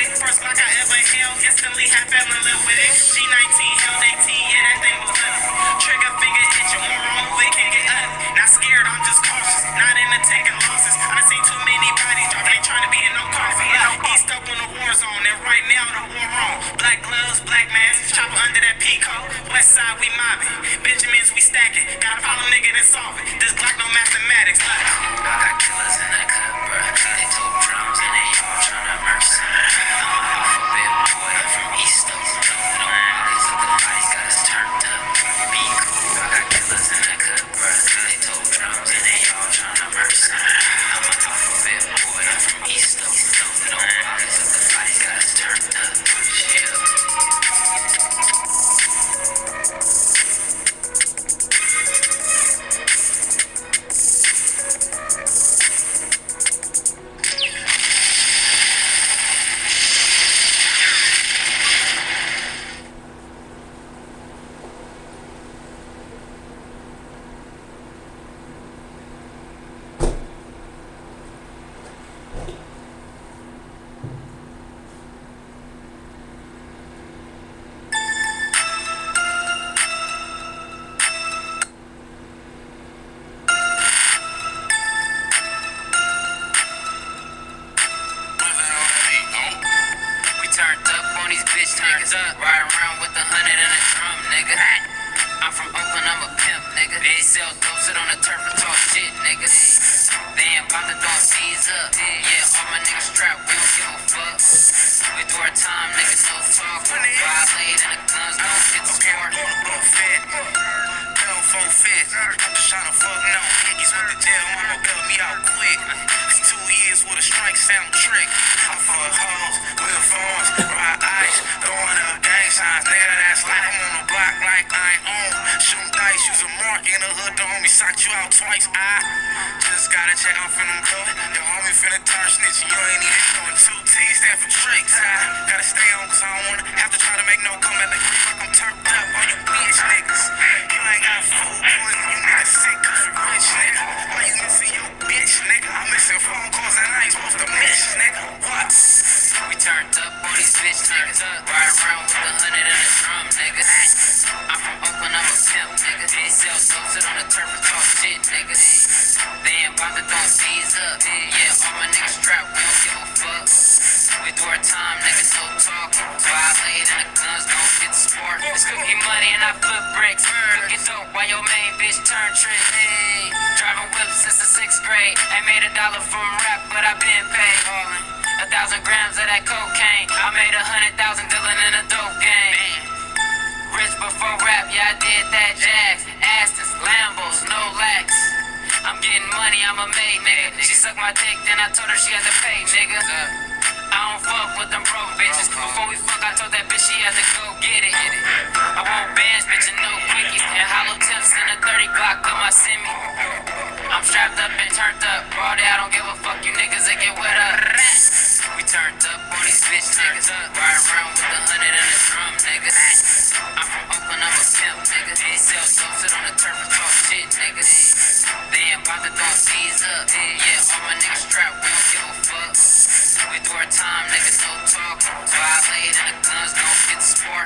it. First block I ever held, instantly had fell in love with it. G19 held 18, yeah, that thing was little. Trigger finger itching, one wrong move, it can't get ugly. Not scared, I'm just cautious, not into taking losses. I done seen too many bodies drop, ain't trying to be in no coffee. East up on the war zone, and right now the war on. Black gloves, black masks, chopper under that peacoat. West side we mobbing, Benjamins we stacking. Got a problem, nigga, then solve it. This Glock no mathematics, like I got killers in the cut, bruh. They told drums and they all tryna mercy. I'm a alphabet boy, I'm from East Oak. No mollies, look, the bodies got us turned up. Be cool, I got killers in the cut, bruh. They told drums and they all tryna mercy. I'm a alphabet boy, I'm from East Oak. No mollies, look, the bodies got us turned up. Yeah. Ride around with 100 and a drum, nigga. I'm from Oakland, I'm a pimp, nigga. They sell dope, sit on the turf and talk shit, nigga. They ain't about to throw C's up. Yeah, all my niggas strapped, we don't give a fuck. We do our time, niggas no talk. Violate and the guns don't get the score. I'm just tryna fuck no hickeys with the jail, mama bail me out quick. It's 2 years with a strike sound trick. I fuck hoes, whip phones, ride ice, throwing up gang signs, nigga, that's like I'm on the block like I ain't on. Shooting dice, use a mark in the hood, the homie socked you out twice. I just gotta check, I'm finna blow it. Your homie finna turn snitch, you ain't even doing 2 T's, stand for tricks. I gotta stay on, cause I don't wanna have to try to make no comeback like I'm turned up on you bitch niggas. You ain't got food poison, you niggas sick cause you rich, nigga. Why you missing your bitch, nigga? I'm missing phone calls and I ain't supposed to miss, nigga. What? We turned up on these bitch niggas. Ride around with 100 and a drum, nigga. I'm from Oakland, I'm a pimp, nigga. They sell dope, sit on the turf and talk shit, nigga. They ain't about to throw C's up. Yeah, all my niggas strapped, we don't give a fuck. We do our time, niggas no talk. Violate and the guns don't get the sport. This cookie money and I flip bricks. Cooking dope while your main bitch turn trick. Hey, driving whips since the 6th grade. Ain't made $1 from rap, but I been paid. 1,000 grams of that cocaine. I made 100,000 dealing in a dope game. Rich before rap, yeah I did that. Jags, Astons, Lambos, no lax. I'm getting money, I'm a maid nigga. She sucked my dick, then I told her she had to pay, nigga. I don't fuck with them broke bitches. Before we fuck, I told that bitch she had to go get it. I want bands, bitch, and no quickies. And hollow tips and a 30 Glock on my semi. I'm strapped up and turned up. All day I don't give a fuck, you niggas that get wet up. We turned up on these bitch niggas. Ride around with 100 and a drum, nigga. I'm from Oakland, I'm a pimp, nigga. They sell dope, sit on the turf and talk shit, nigga. They ain't about to throw C's up. Yeah, all my niggas strapped, we don't give a fuck. We do our time, niggas no talk. Violate and the guns don't get the sport.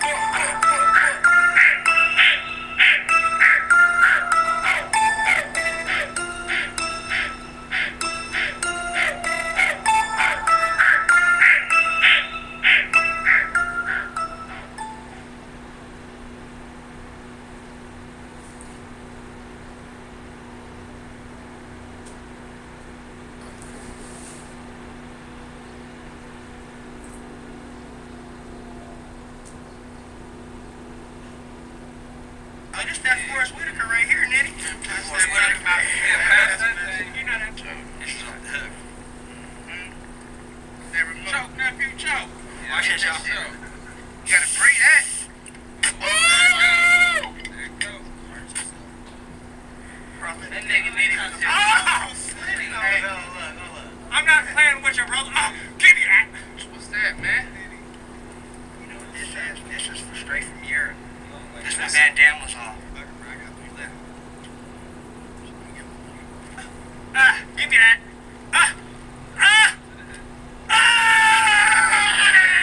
Oh, this that Forrest Whitaker right here, Nitty. Forrest Whitaker. You know that too. Choke, nephew, choke. Watch it, y'all. You gotta breathe that. That nigga Nitty. Oh, Slitty. Hey, look. I'm not playing with you, brother. Oh, give me that. What's that, man? You know what this is? This is straight from Europe. This was Van Dam was on. Give me that.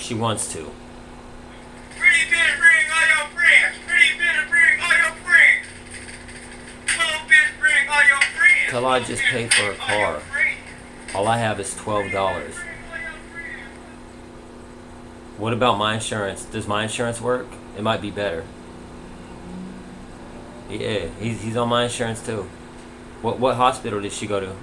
She wants to. Pretty bitch, bring all your friends. Pretty bitch, bring all your friends. Little bitch, bring all your friends. Till I just paid for a car. All I have is $12. What about my insurance? Does my insurance work? It might be better. Yeah, he's on my insurance too. What hospital did she go to?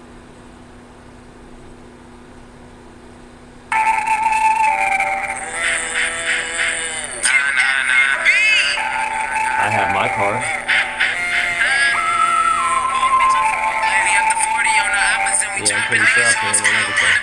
I have my car. Yeah, I'm pretty sure I can on everything.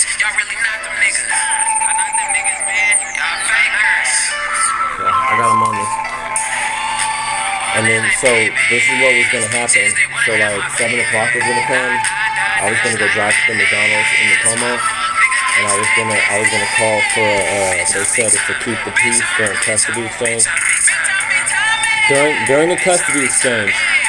Yeah, I got them on me. And then, so, this is what was gonna happen. So, like, 7 o'clock was gonna come. I was gonna go drive to the McDonald's in Tacoma. And I was gonna call for, they said it's to keep the peace during custody exchange. During the custody exchange.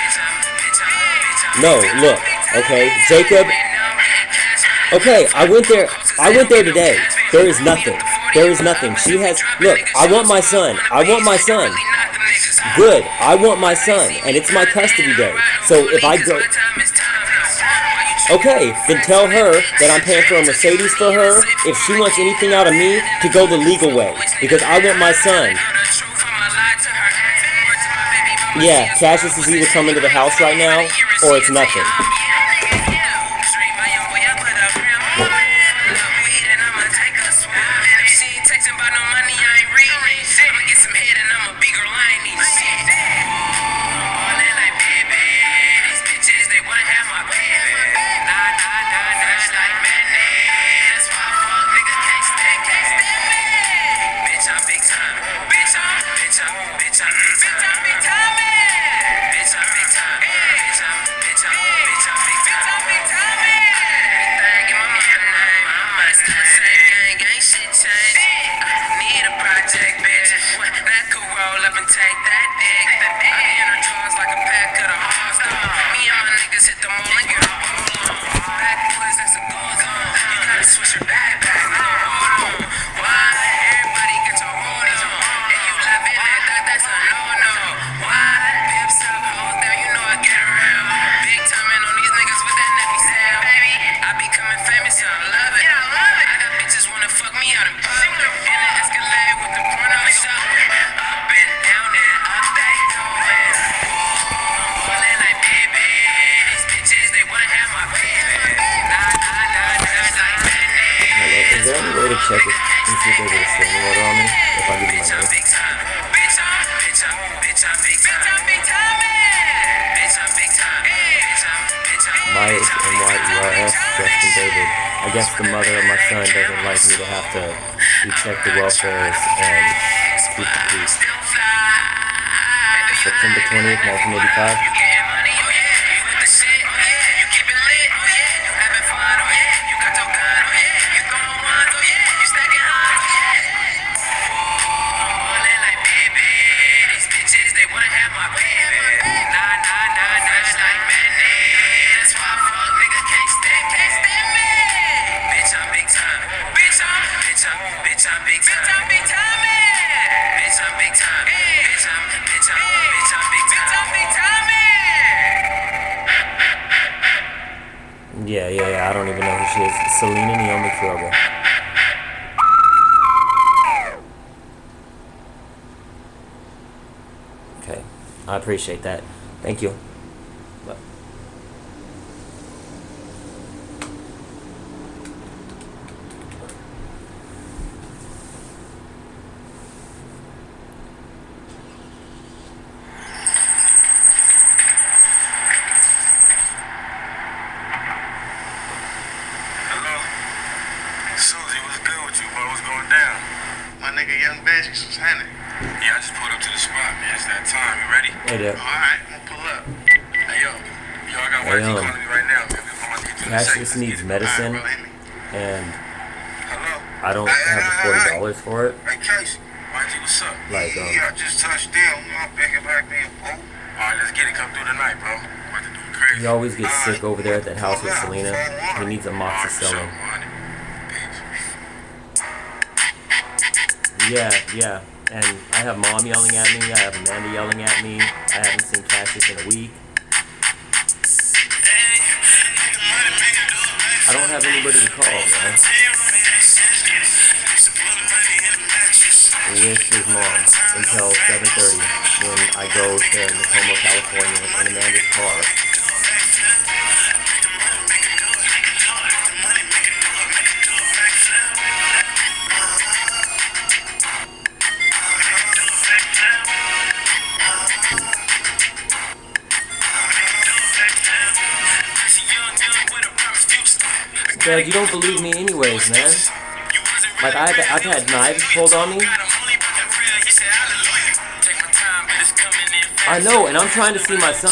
No, look, okay, Jacob. Okay, I went there today. There is nothing. There is nothing. She has, look, I want my son. I want my son. Good, I want my son, and it's my custody day. So if I go, okay, then tell her that I'm paying for a Mercedes for her if she wants anything out of me to go the legal way, because I want my son. Yeah, Cassius is either coming to the house right now, or it's nothing. Check it and see if there's a restraining order on me if I give you my name. Myers, MYERS, Justin David. I guess the mother of my son doesn't like me to have to recheck the welfares and keep the peace. September 20th, 1985. Yeah, I don't even know who she is. Selena Naomi Quiroga. Okay, I appreciate that. Thank you. Bye. Cassius needs medicine, and I don't have $40 for it. Hey, Casey, YG, what's up? Like, I just touched down. I'm picking back being broke. Alright, let's get it. Come through tonight, bro. About to do it crazy. He always gets sick over there at that house with Selena. He needs amoxicillin. Yeah. And I have Mom yelling at me. I have Amanda yelling at me. I haven't seen Cassius in a week. I don't have anybody to call, man. With his mom until 7:30 when I go to Tacoma, California in Amanda's car. Dad, you don't believe me anyways, man. Like, I've had knives pulled on me. I know, and I'm trying to see my son.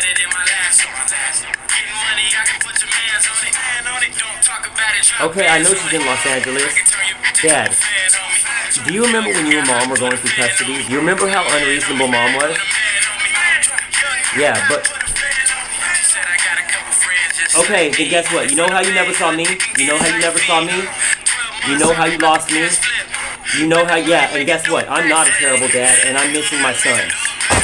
Okay, I know she's in Los Angeles. Dad, do you remember when you and Mom were going through custody? Do you remember how unreasonable Mom was? Yeah, but... Okay, then guess what? You know how you never saw me? You know how you never saw me? You know how you lost me? You know how, yeah, and guess what? I'm not a terrible dad, and I'm missing my son.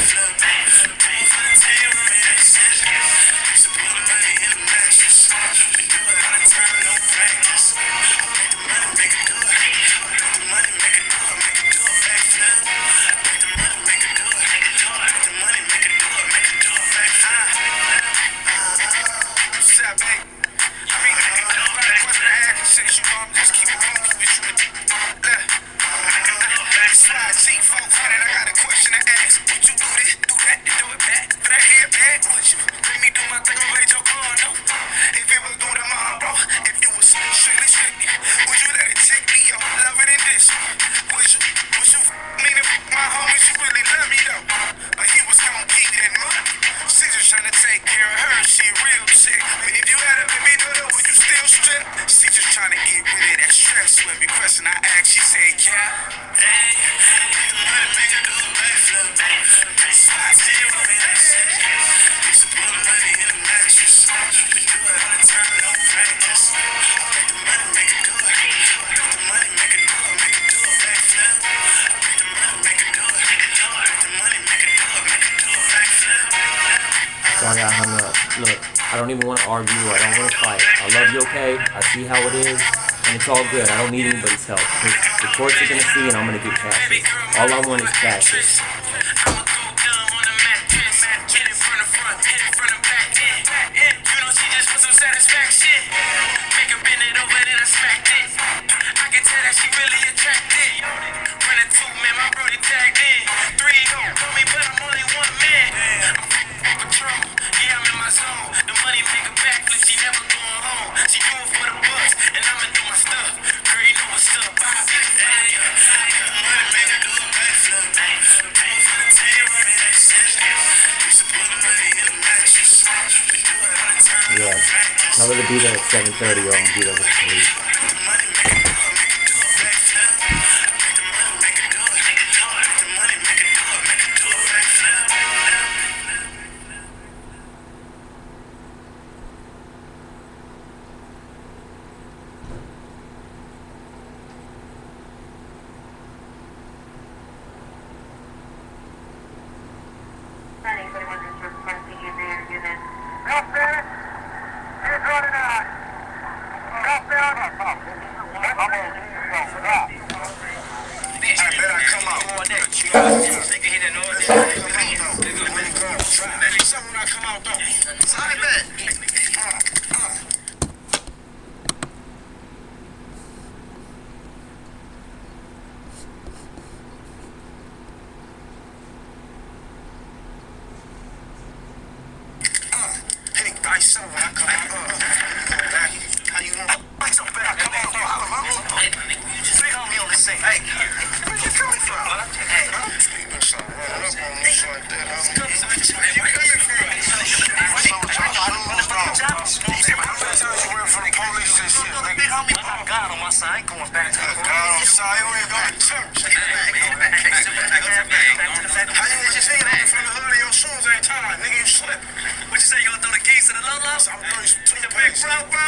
Sorry I hung up. Look, I don't even want to argue. I don't want to fight. I love you, okay? I see how it is, and it's all good. I don't need anybody's help. Because the courts are going to see, and I'm going to get Cassius. All I want is Cassius. Yeah, tell her to be there at 7:30 or I'm gonna be there with the police.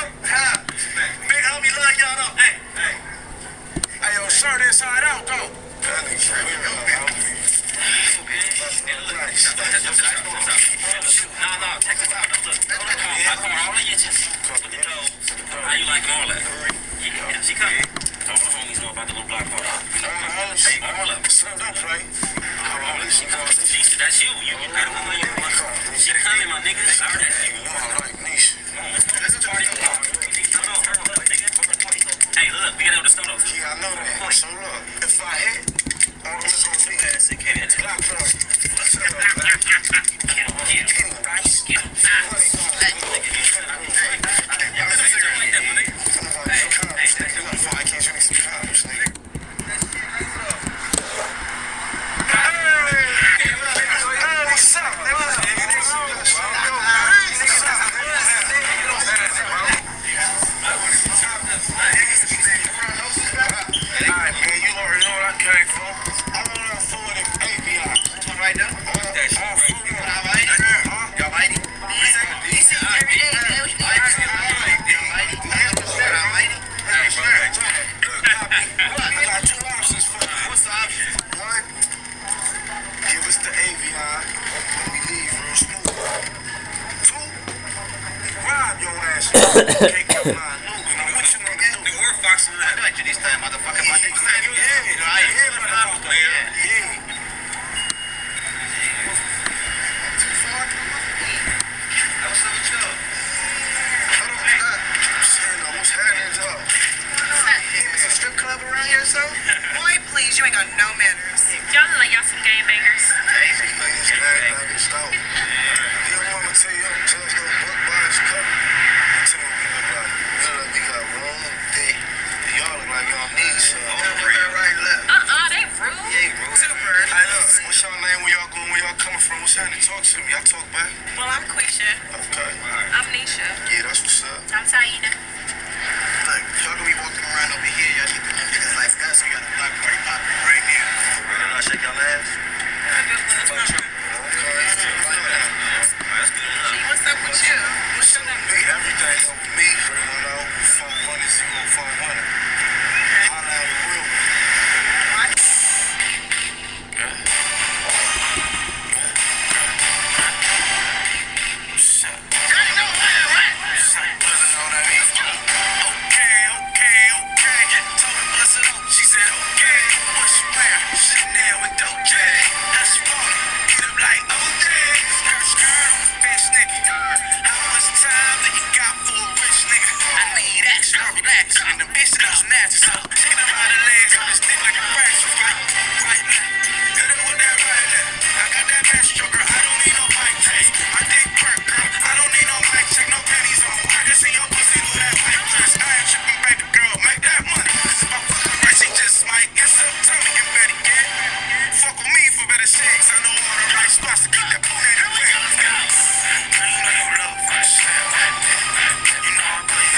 Hey, yo, sir, inside out, though. How you like all that? Yeah, she coming. All the homies know about the little block party. All of them. That's you. You gotta come on your She coming, my nigga. Sorry. That's a party. Hey, look, we gotta go to Stono. Yeah, I know that. So look, if I hit, all this is gonna be that. It's a kid. It's a block party.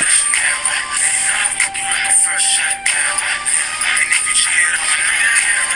And if you cheat on me,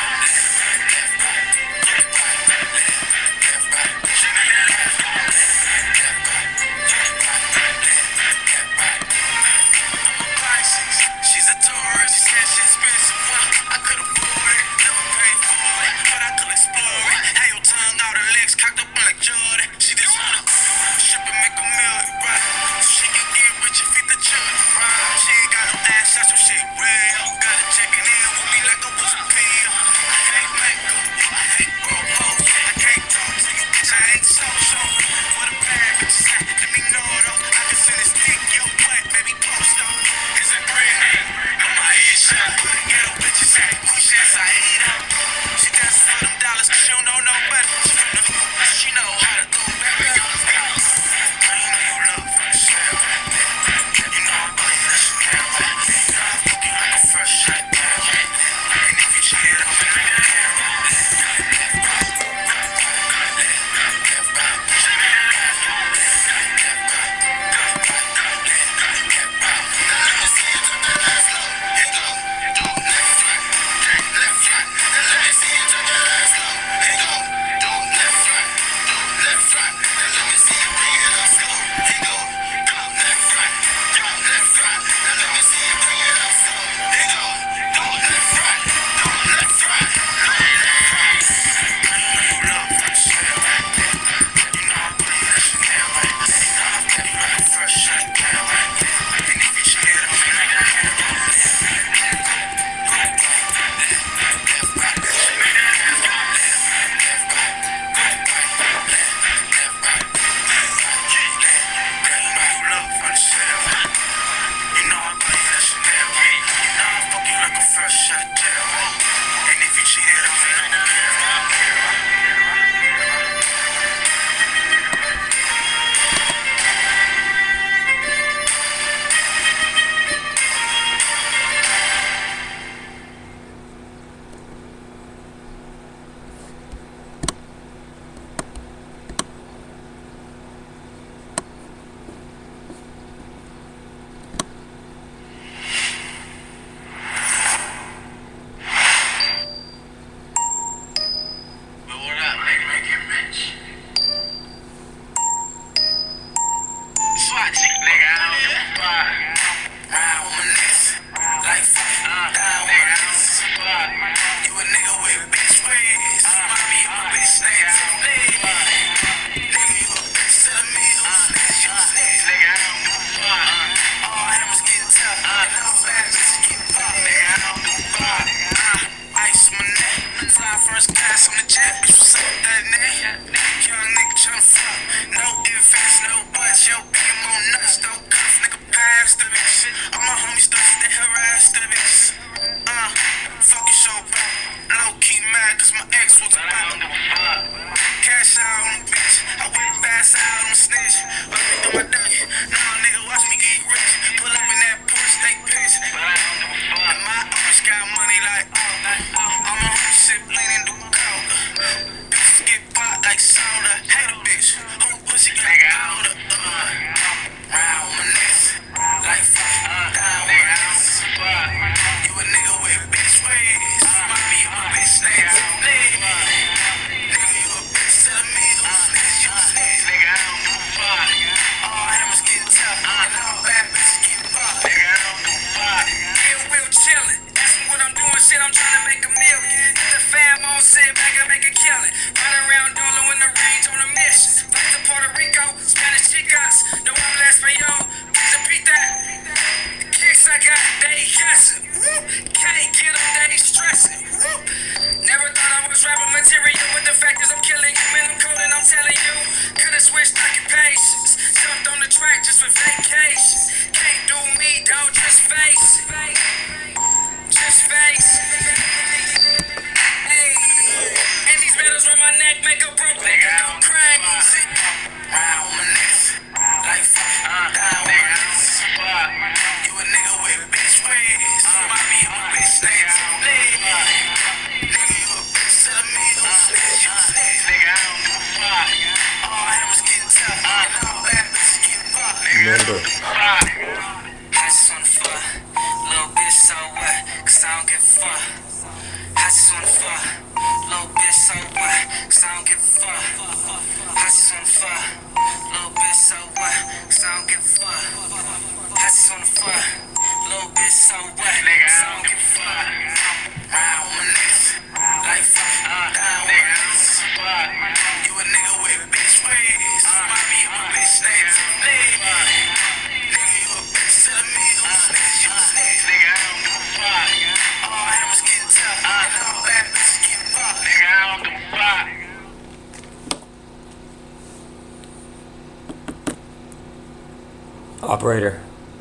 Operator.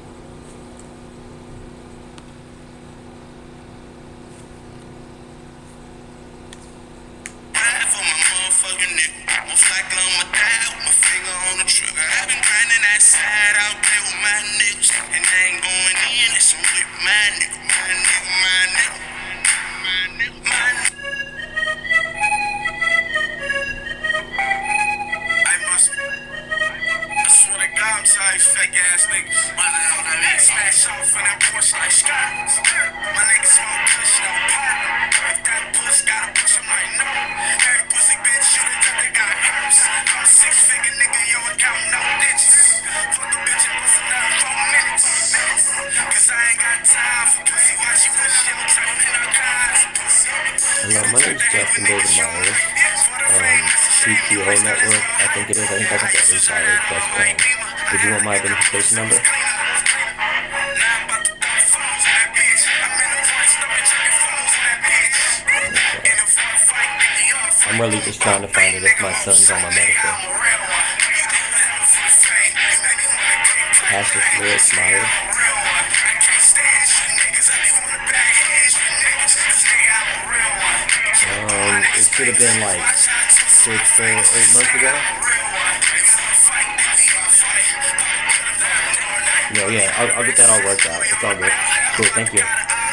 Ride for my motherfucking nigga. Most likely I'ma die with my finger on the trigger. I've been grinding that side out there with my niggas. And I ain't going in, it's only my nigga, my nigga, my nigga. My nigga, my nigga. I swear to God, I'm tired of fake ass niggas. Smash off in that Porsche like skies. My niggas smoke push no pop. If that puss got a push, I'm like, no. Every pussy bitch, you the type that got curves. I'm a 6-figure nigga, yo, I count no digits. Fuck the bitch, I was another 4 minutes. Cause I ain't got time for pussy. Why she wish she was type in her cars? Hello, my name is Justin David Myers. TPO Network, I think it is. I think that's the Insider Plus plan. Did you want my identification number? I'm really just trying to find it if my son's on my medical. Cassius Lewis Myers. It should have been like 6 or 8 months ago. Yeah, I'll get that all worked out. It's all good. Cool, thank you.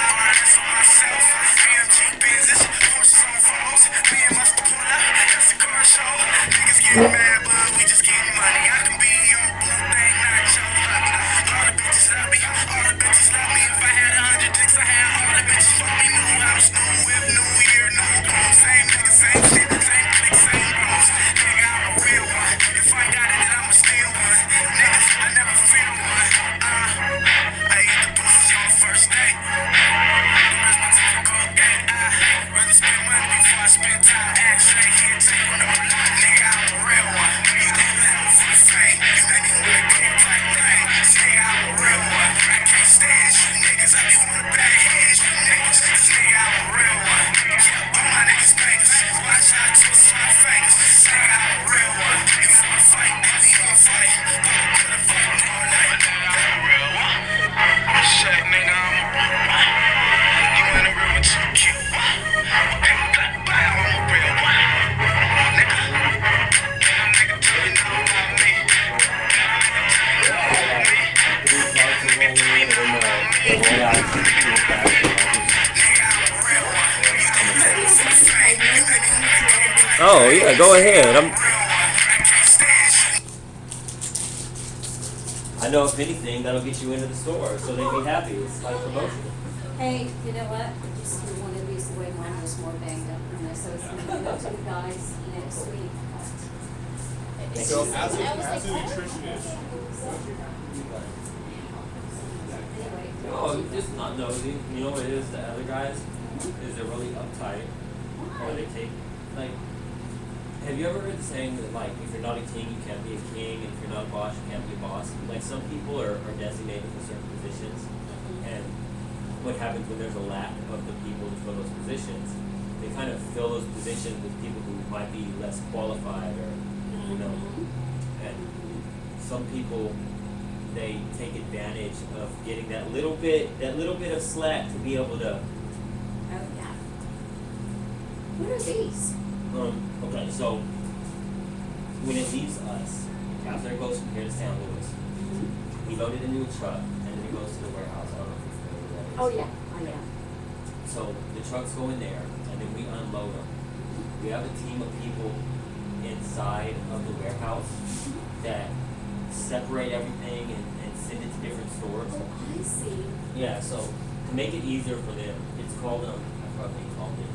Oh yeah, go ahead. I know if anything that'll get you into the store, so they'd be happy. It's like promotion. Hey, you know what? Just one of these, the way mine was more banged up than this, so it's going to be up to the guys next week. So as a nutritionist, Oh, just not nosy. You know what it is? The other guys is they're really uptight, or they take like. Have you ever heard the saying that like if you're not a king, you can't be a king, and if you're not a boss, you can't be a boss? Like some people are designated for certain positions, and what happens when there's a lack of the people to fill those positions? They kind of fill those positions with people who might be less qualified, or you know, and some people they take advantage of getting that little bit of slack to be able to. Oh yeah. What are these? Okay, so when it leaves us, after it goes from here to San Luis, we load it into a truck, and then it goes to the warehouse. I don't know if you're familiar with that. Oh yeah, oh yeah. So the trucks go in there, and then we unload them. We have a team of people inside of the warehouse that separate everything and send it to different stores. Oh, I see. Yeah, so to make it easier for them, it's called I forgot what they called it.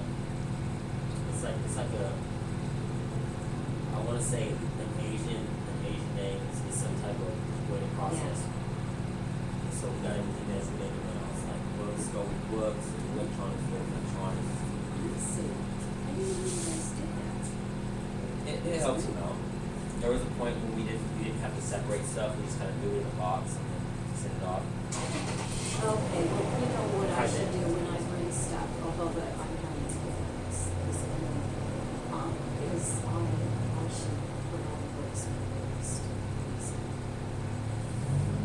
It's like a, I want to say an Asian name. It's some type of way to process. Yeah. So we got everything that's in there now. It's like books go with books, electronics go with electronics. I see. I didn't know you guys did that. It helps them out. There was a point when we didn't have to separate stuff. We just kind of do it in a box and then send it off. Okay, well, you know what I should do when I bring stuff, although I'm trying to get this, is I should put all the books on the list.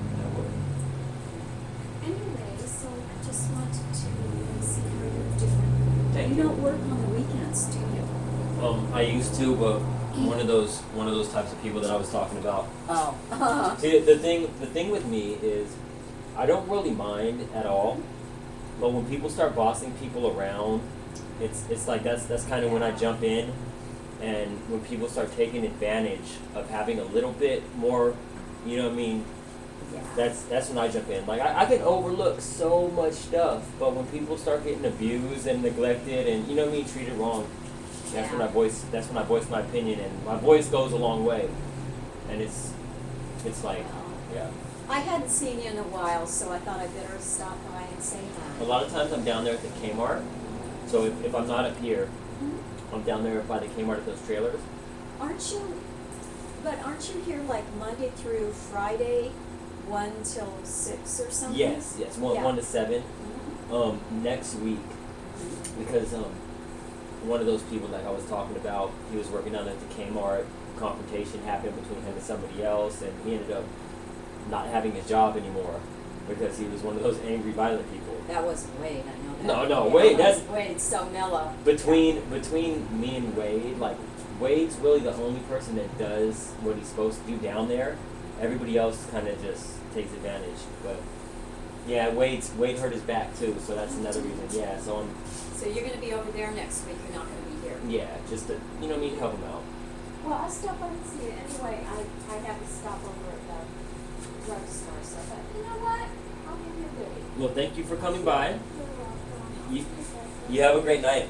just wanted to see how you're doing. Thank You you. don't work on the weekends, do you? I used to, but one of those types of people that I was talking about. Oh. See, the thing with me is, I don't really mind at all, but when people start bossing people around, it's like that's kind of when I jump in, and when people start taking advantage of having a little bit more, you know what I mean. Yeah. That's when I jump in. Like I can overlook so much stuff, but when people start getting abused and neglected, and you know what I mean, treated wrong, that's when I voice my opinion, and my voice goes a long way. And it's like, yeah. I hadn't seen you in a while, so I thought I'd better stop by and say hi. A lot of times I'm down there at the Kmart, so if I'm not up here, I'm down there by the Kmart at those trailers. Aren't you here like Monday through Friday, 1 till 6 or something? Yes, 1 to 7. Next week, because one of those people like I was talking about, he was working down at the Kmart. Confrontation happened between him and somebody else, and he ended up not having a job anymore because he was one of those angry, violent people. That wasn't Wade, I know that. No, Wade. That's Wade's so mellow. between me and Wade. Like Wade's really the only person that does what he's supposed to do down there. Everybody else kind of just takes advantage. But yeah, Wade hurt his back too, so that's another reason. Yeah, so So you're going to be over there next week. You're not going to be here. yeah, just to help him out. Well, I'll stop by and see you. Anyway, I have to stop over at the drugstore, so but you know what? I'll give you a goodie. Well, thank you for coming by. You're welcome. You have a great night.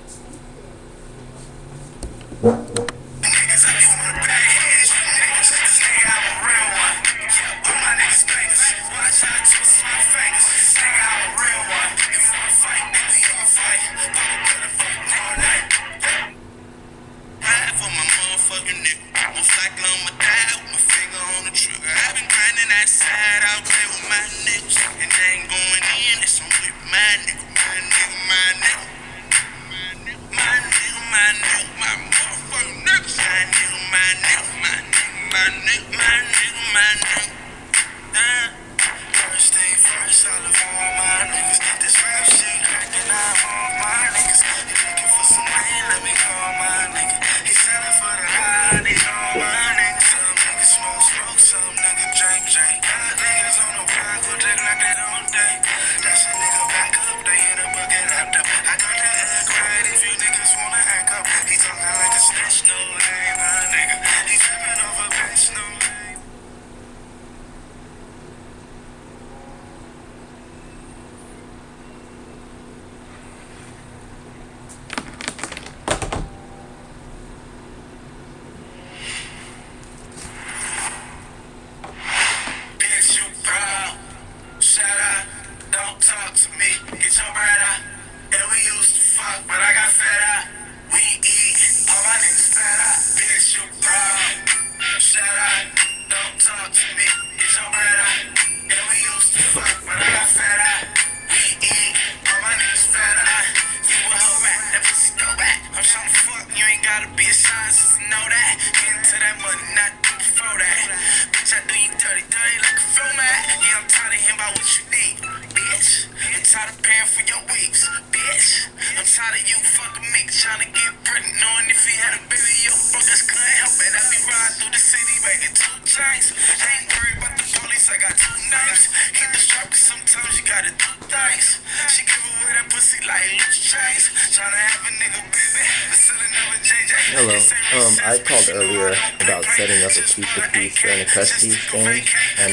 Hello. I called earlier about setting up a piece during a custody thing, and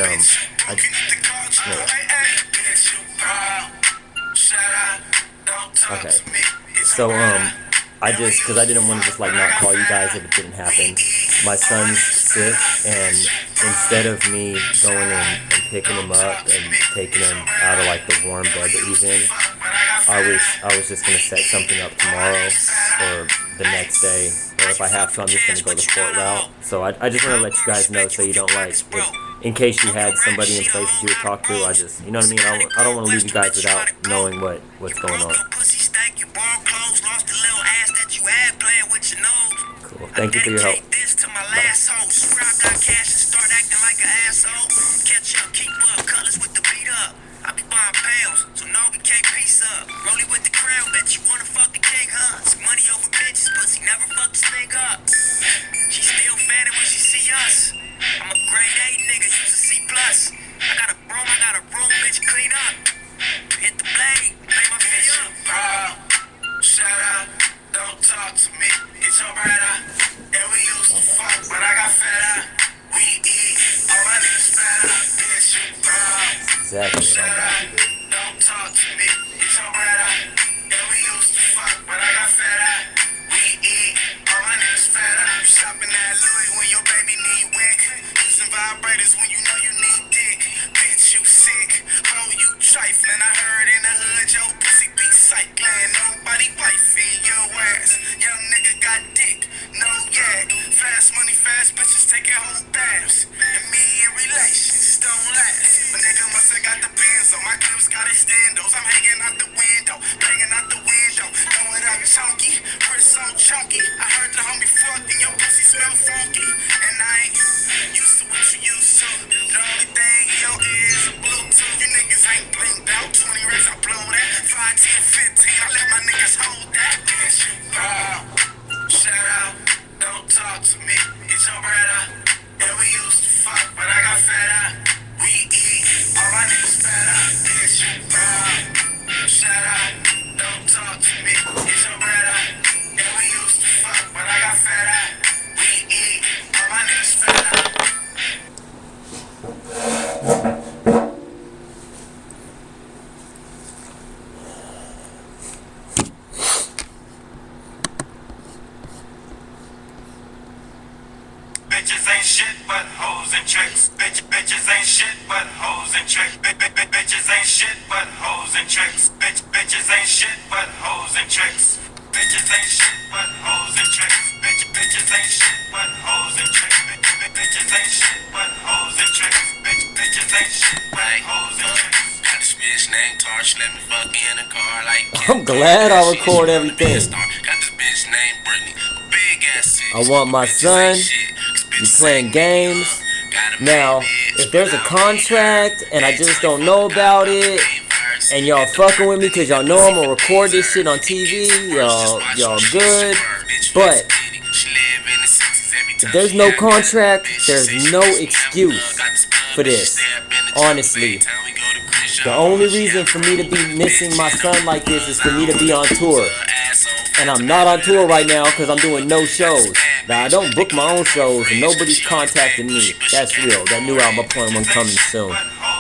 okay. So because I didn't want to just like not call you guys if it didn't happen. My son's sick, and instead of me going in and picking him up and taking him out of like the warm bed that he's in, I was just gonna set something up tomorrow or the next day, or if I have to, I'm just gonna go the Fort route. So I just want to let you guys know so you don't like, in case you had somebody in place that you would talk to. I just, you know what I mean. I don't want to leave you guys without knowing what's going on. Cool. Thank you for your help. Bye. all we can't piece up. Rolling with the crown, bet you wanna fuck the king, huh? Money over bitches, pussy never fuck this thing up. She still fanning when she see us. I'm a grade A nigga, use a C+. I got a room, bitch, clean up. Hit the blade, pay my fee up. Shout out, don't talk to me, it's your brother. And we used to fuck, but I got fed up. We eat, all my niggas fed up. Bitch, you proud. Exactly. Shout out, don't talk to me, it's your brother. And we used to fuck, but I got fed up. We eat, all my niggas fed up. You shopping at Louis when your baby need wick. Using vibrators when you know you need dick. Bitch, you sick, oh, you trifling. I heard in the hood, your pussy be cycling. Nobody wifing your ass. Young nigga got dick, no yak. Fast money, fast bitches taking whole baths. And me in relations don't last. A nigga must have got the pins on. My clips got extendos. I'm hanging out the window, banging out the window. Know it up chunky, wrist so chunky. I heard the homie fuck and your pussy smell funky. And I ain't used to what you used to. The only thing in your ear is a Bluetooth. You niggas ain't blinked out. 20 racks, I blow that. 5, 10, 15, I let my niggas hold that. Bitch, you proud. Shout out, don't talk to me, it's your brother. And we used to fuck, but I got fed up. We eat, all my niggas fed up. Bitch, you proud. Shout out, don't talk to me, it's your brother. And we used to fuck, but I got fed up. We eat, all my niggas fed up. Bitches ain't shit but hoes and tricks. Bitches ain't shit but hoes and tricks. Bitches ain't shit but hoes and tricks. Bitches ain't shit but hoes and tricks. Bitches ain't shit but hoes and tricks. Bitches ain't shit but hoes and tricks. Bitches ain't shit but hoes and tricks. Bitches ain't shit but hoes and tricks. Got this bitch named Tarsh, let me fuck in a car like. I'm glad I record everything. Got this bitch named Brittany, a big ass. I want my son. You playing games. Now, if there's a contract and I just don't know about it, and y'all fucking with me because y'all know I'm gonna record this shit on TV, y'all good. But if there's no contract, there's no excuse for this. Honestly, the only reason for me to be missing my son like this is for me to be on tour. And I'm not on tour right now because I'm doing no shows. Now, I don't book my own shows and nobody's contacting me. That's real. That new album Point One coming soon.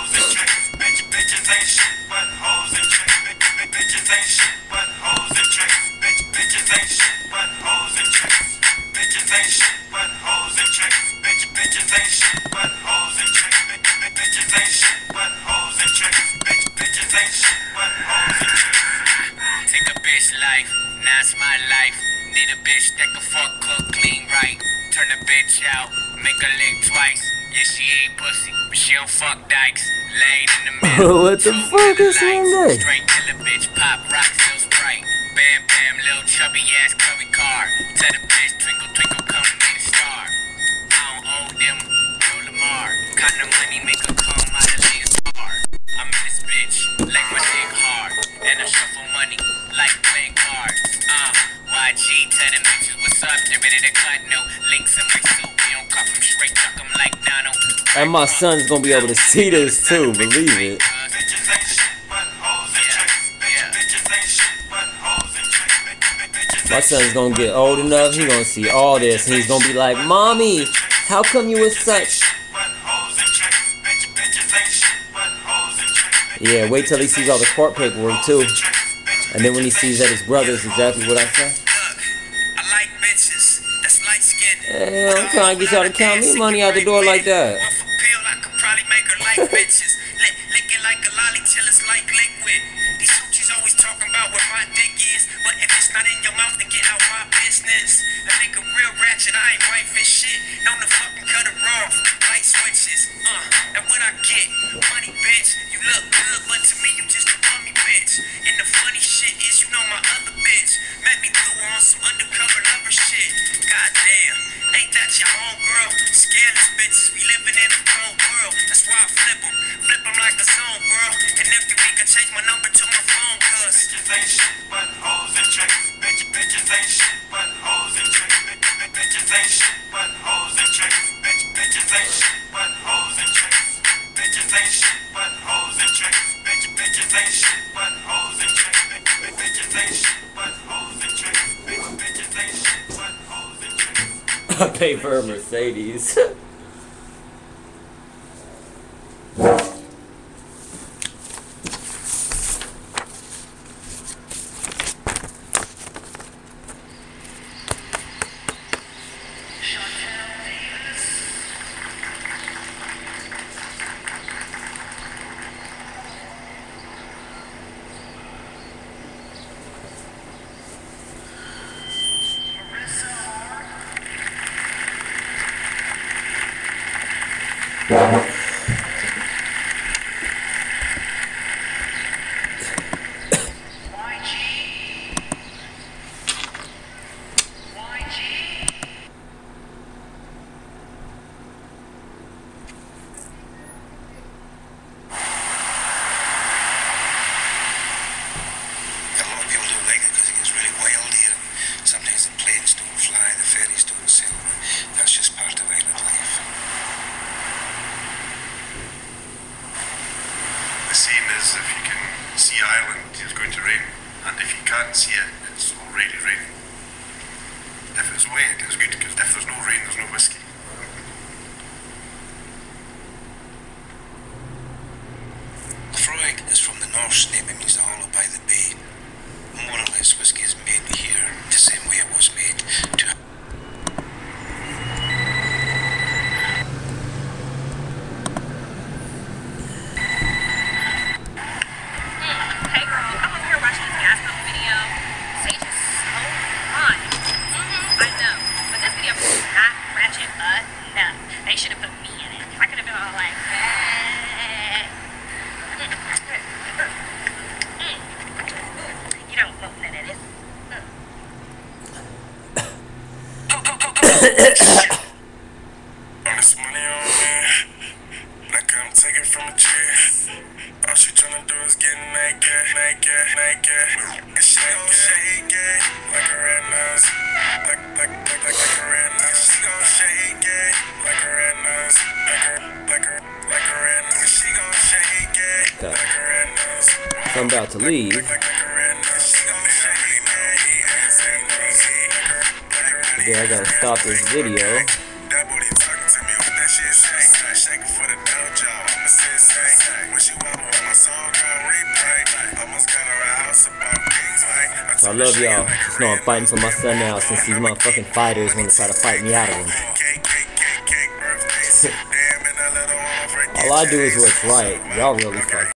Take a bitch life, now it's my life. Need a bitch that can fuck, cook, clean right. Turn a bitch out, make her lick twice. Yeah, she ain't pussy, but she don't fuck dykes. Laid in the middle. What the fuck is wrong with? Straight killer bitch, pop rock, still Sprite. Bam bam, little chubby ass curry car. Tell the bitch twinkle twinkle, come be the star. I don't owe them, no Lamar. Kind of money make her come out of Leah's car. I'm in this bitch, like my dick hard. And I shuffle money, like playing cards. YG, tell them bitches what's up, they ready to cut, no links in my suit. We don't cut from straight, chuck them like Donald. And my son's gonna be able to see this too, believe it. My son's gonna get old enough, he's gonna see all this, and he's gonna be like, Mommy, how come you was such... Yeah, wait till he sees all the court paperwork too. And then when he sees that his brother is exactly what I said. Hey, I'm trying to get y'all to count me money out the door like that. Flip 'em like a zone, girl. And every week I change text my number to my phone, cuz bitches ain't shit but hoes and tricks. Bitches ain't shit but hoes and tricks. Bitches ain't shit but hoes and tricks. Bitches ain't shit but hoes and tricks. Bitches ain't shit but hoes and tricks. Bitches ain't shit but hoes and tricks. Bitches ain't shit but hoes and tricks. Bitches ain't shit but hoes and tricks. I pay for a Mercedes. I'm about to leave. Okay, I gotta stop this video. So I love y'all. Just know I'm fighting for my son now since these motherfucking fighters want to try to fight me out of him. All I do is what's right. Y'all really fuck.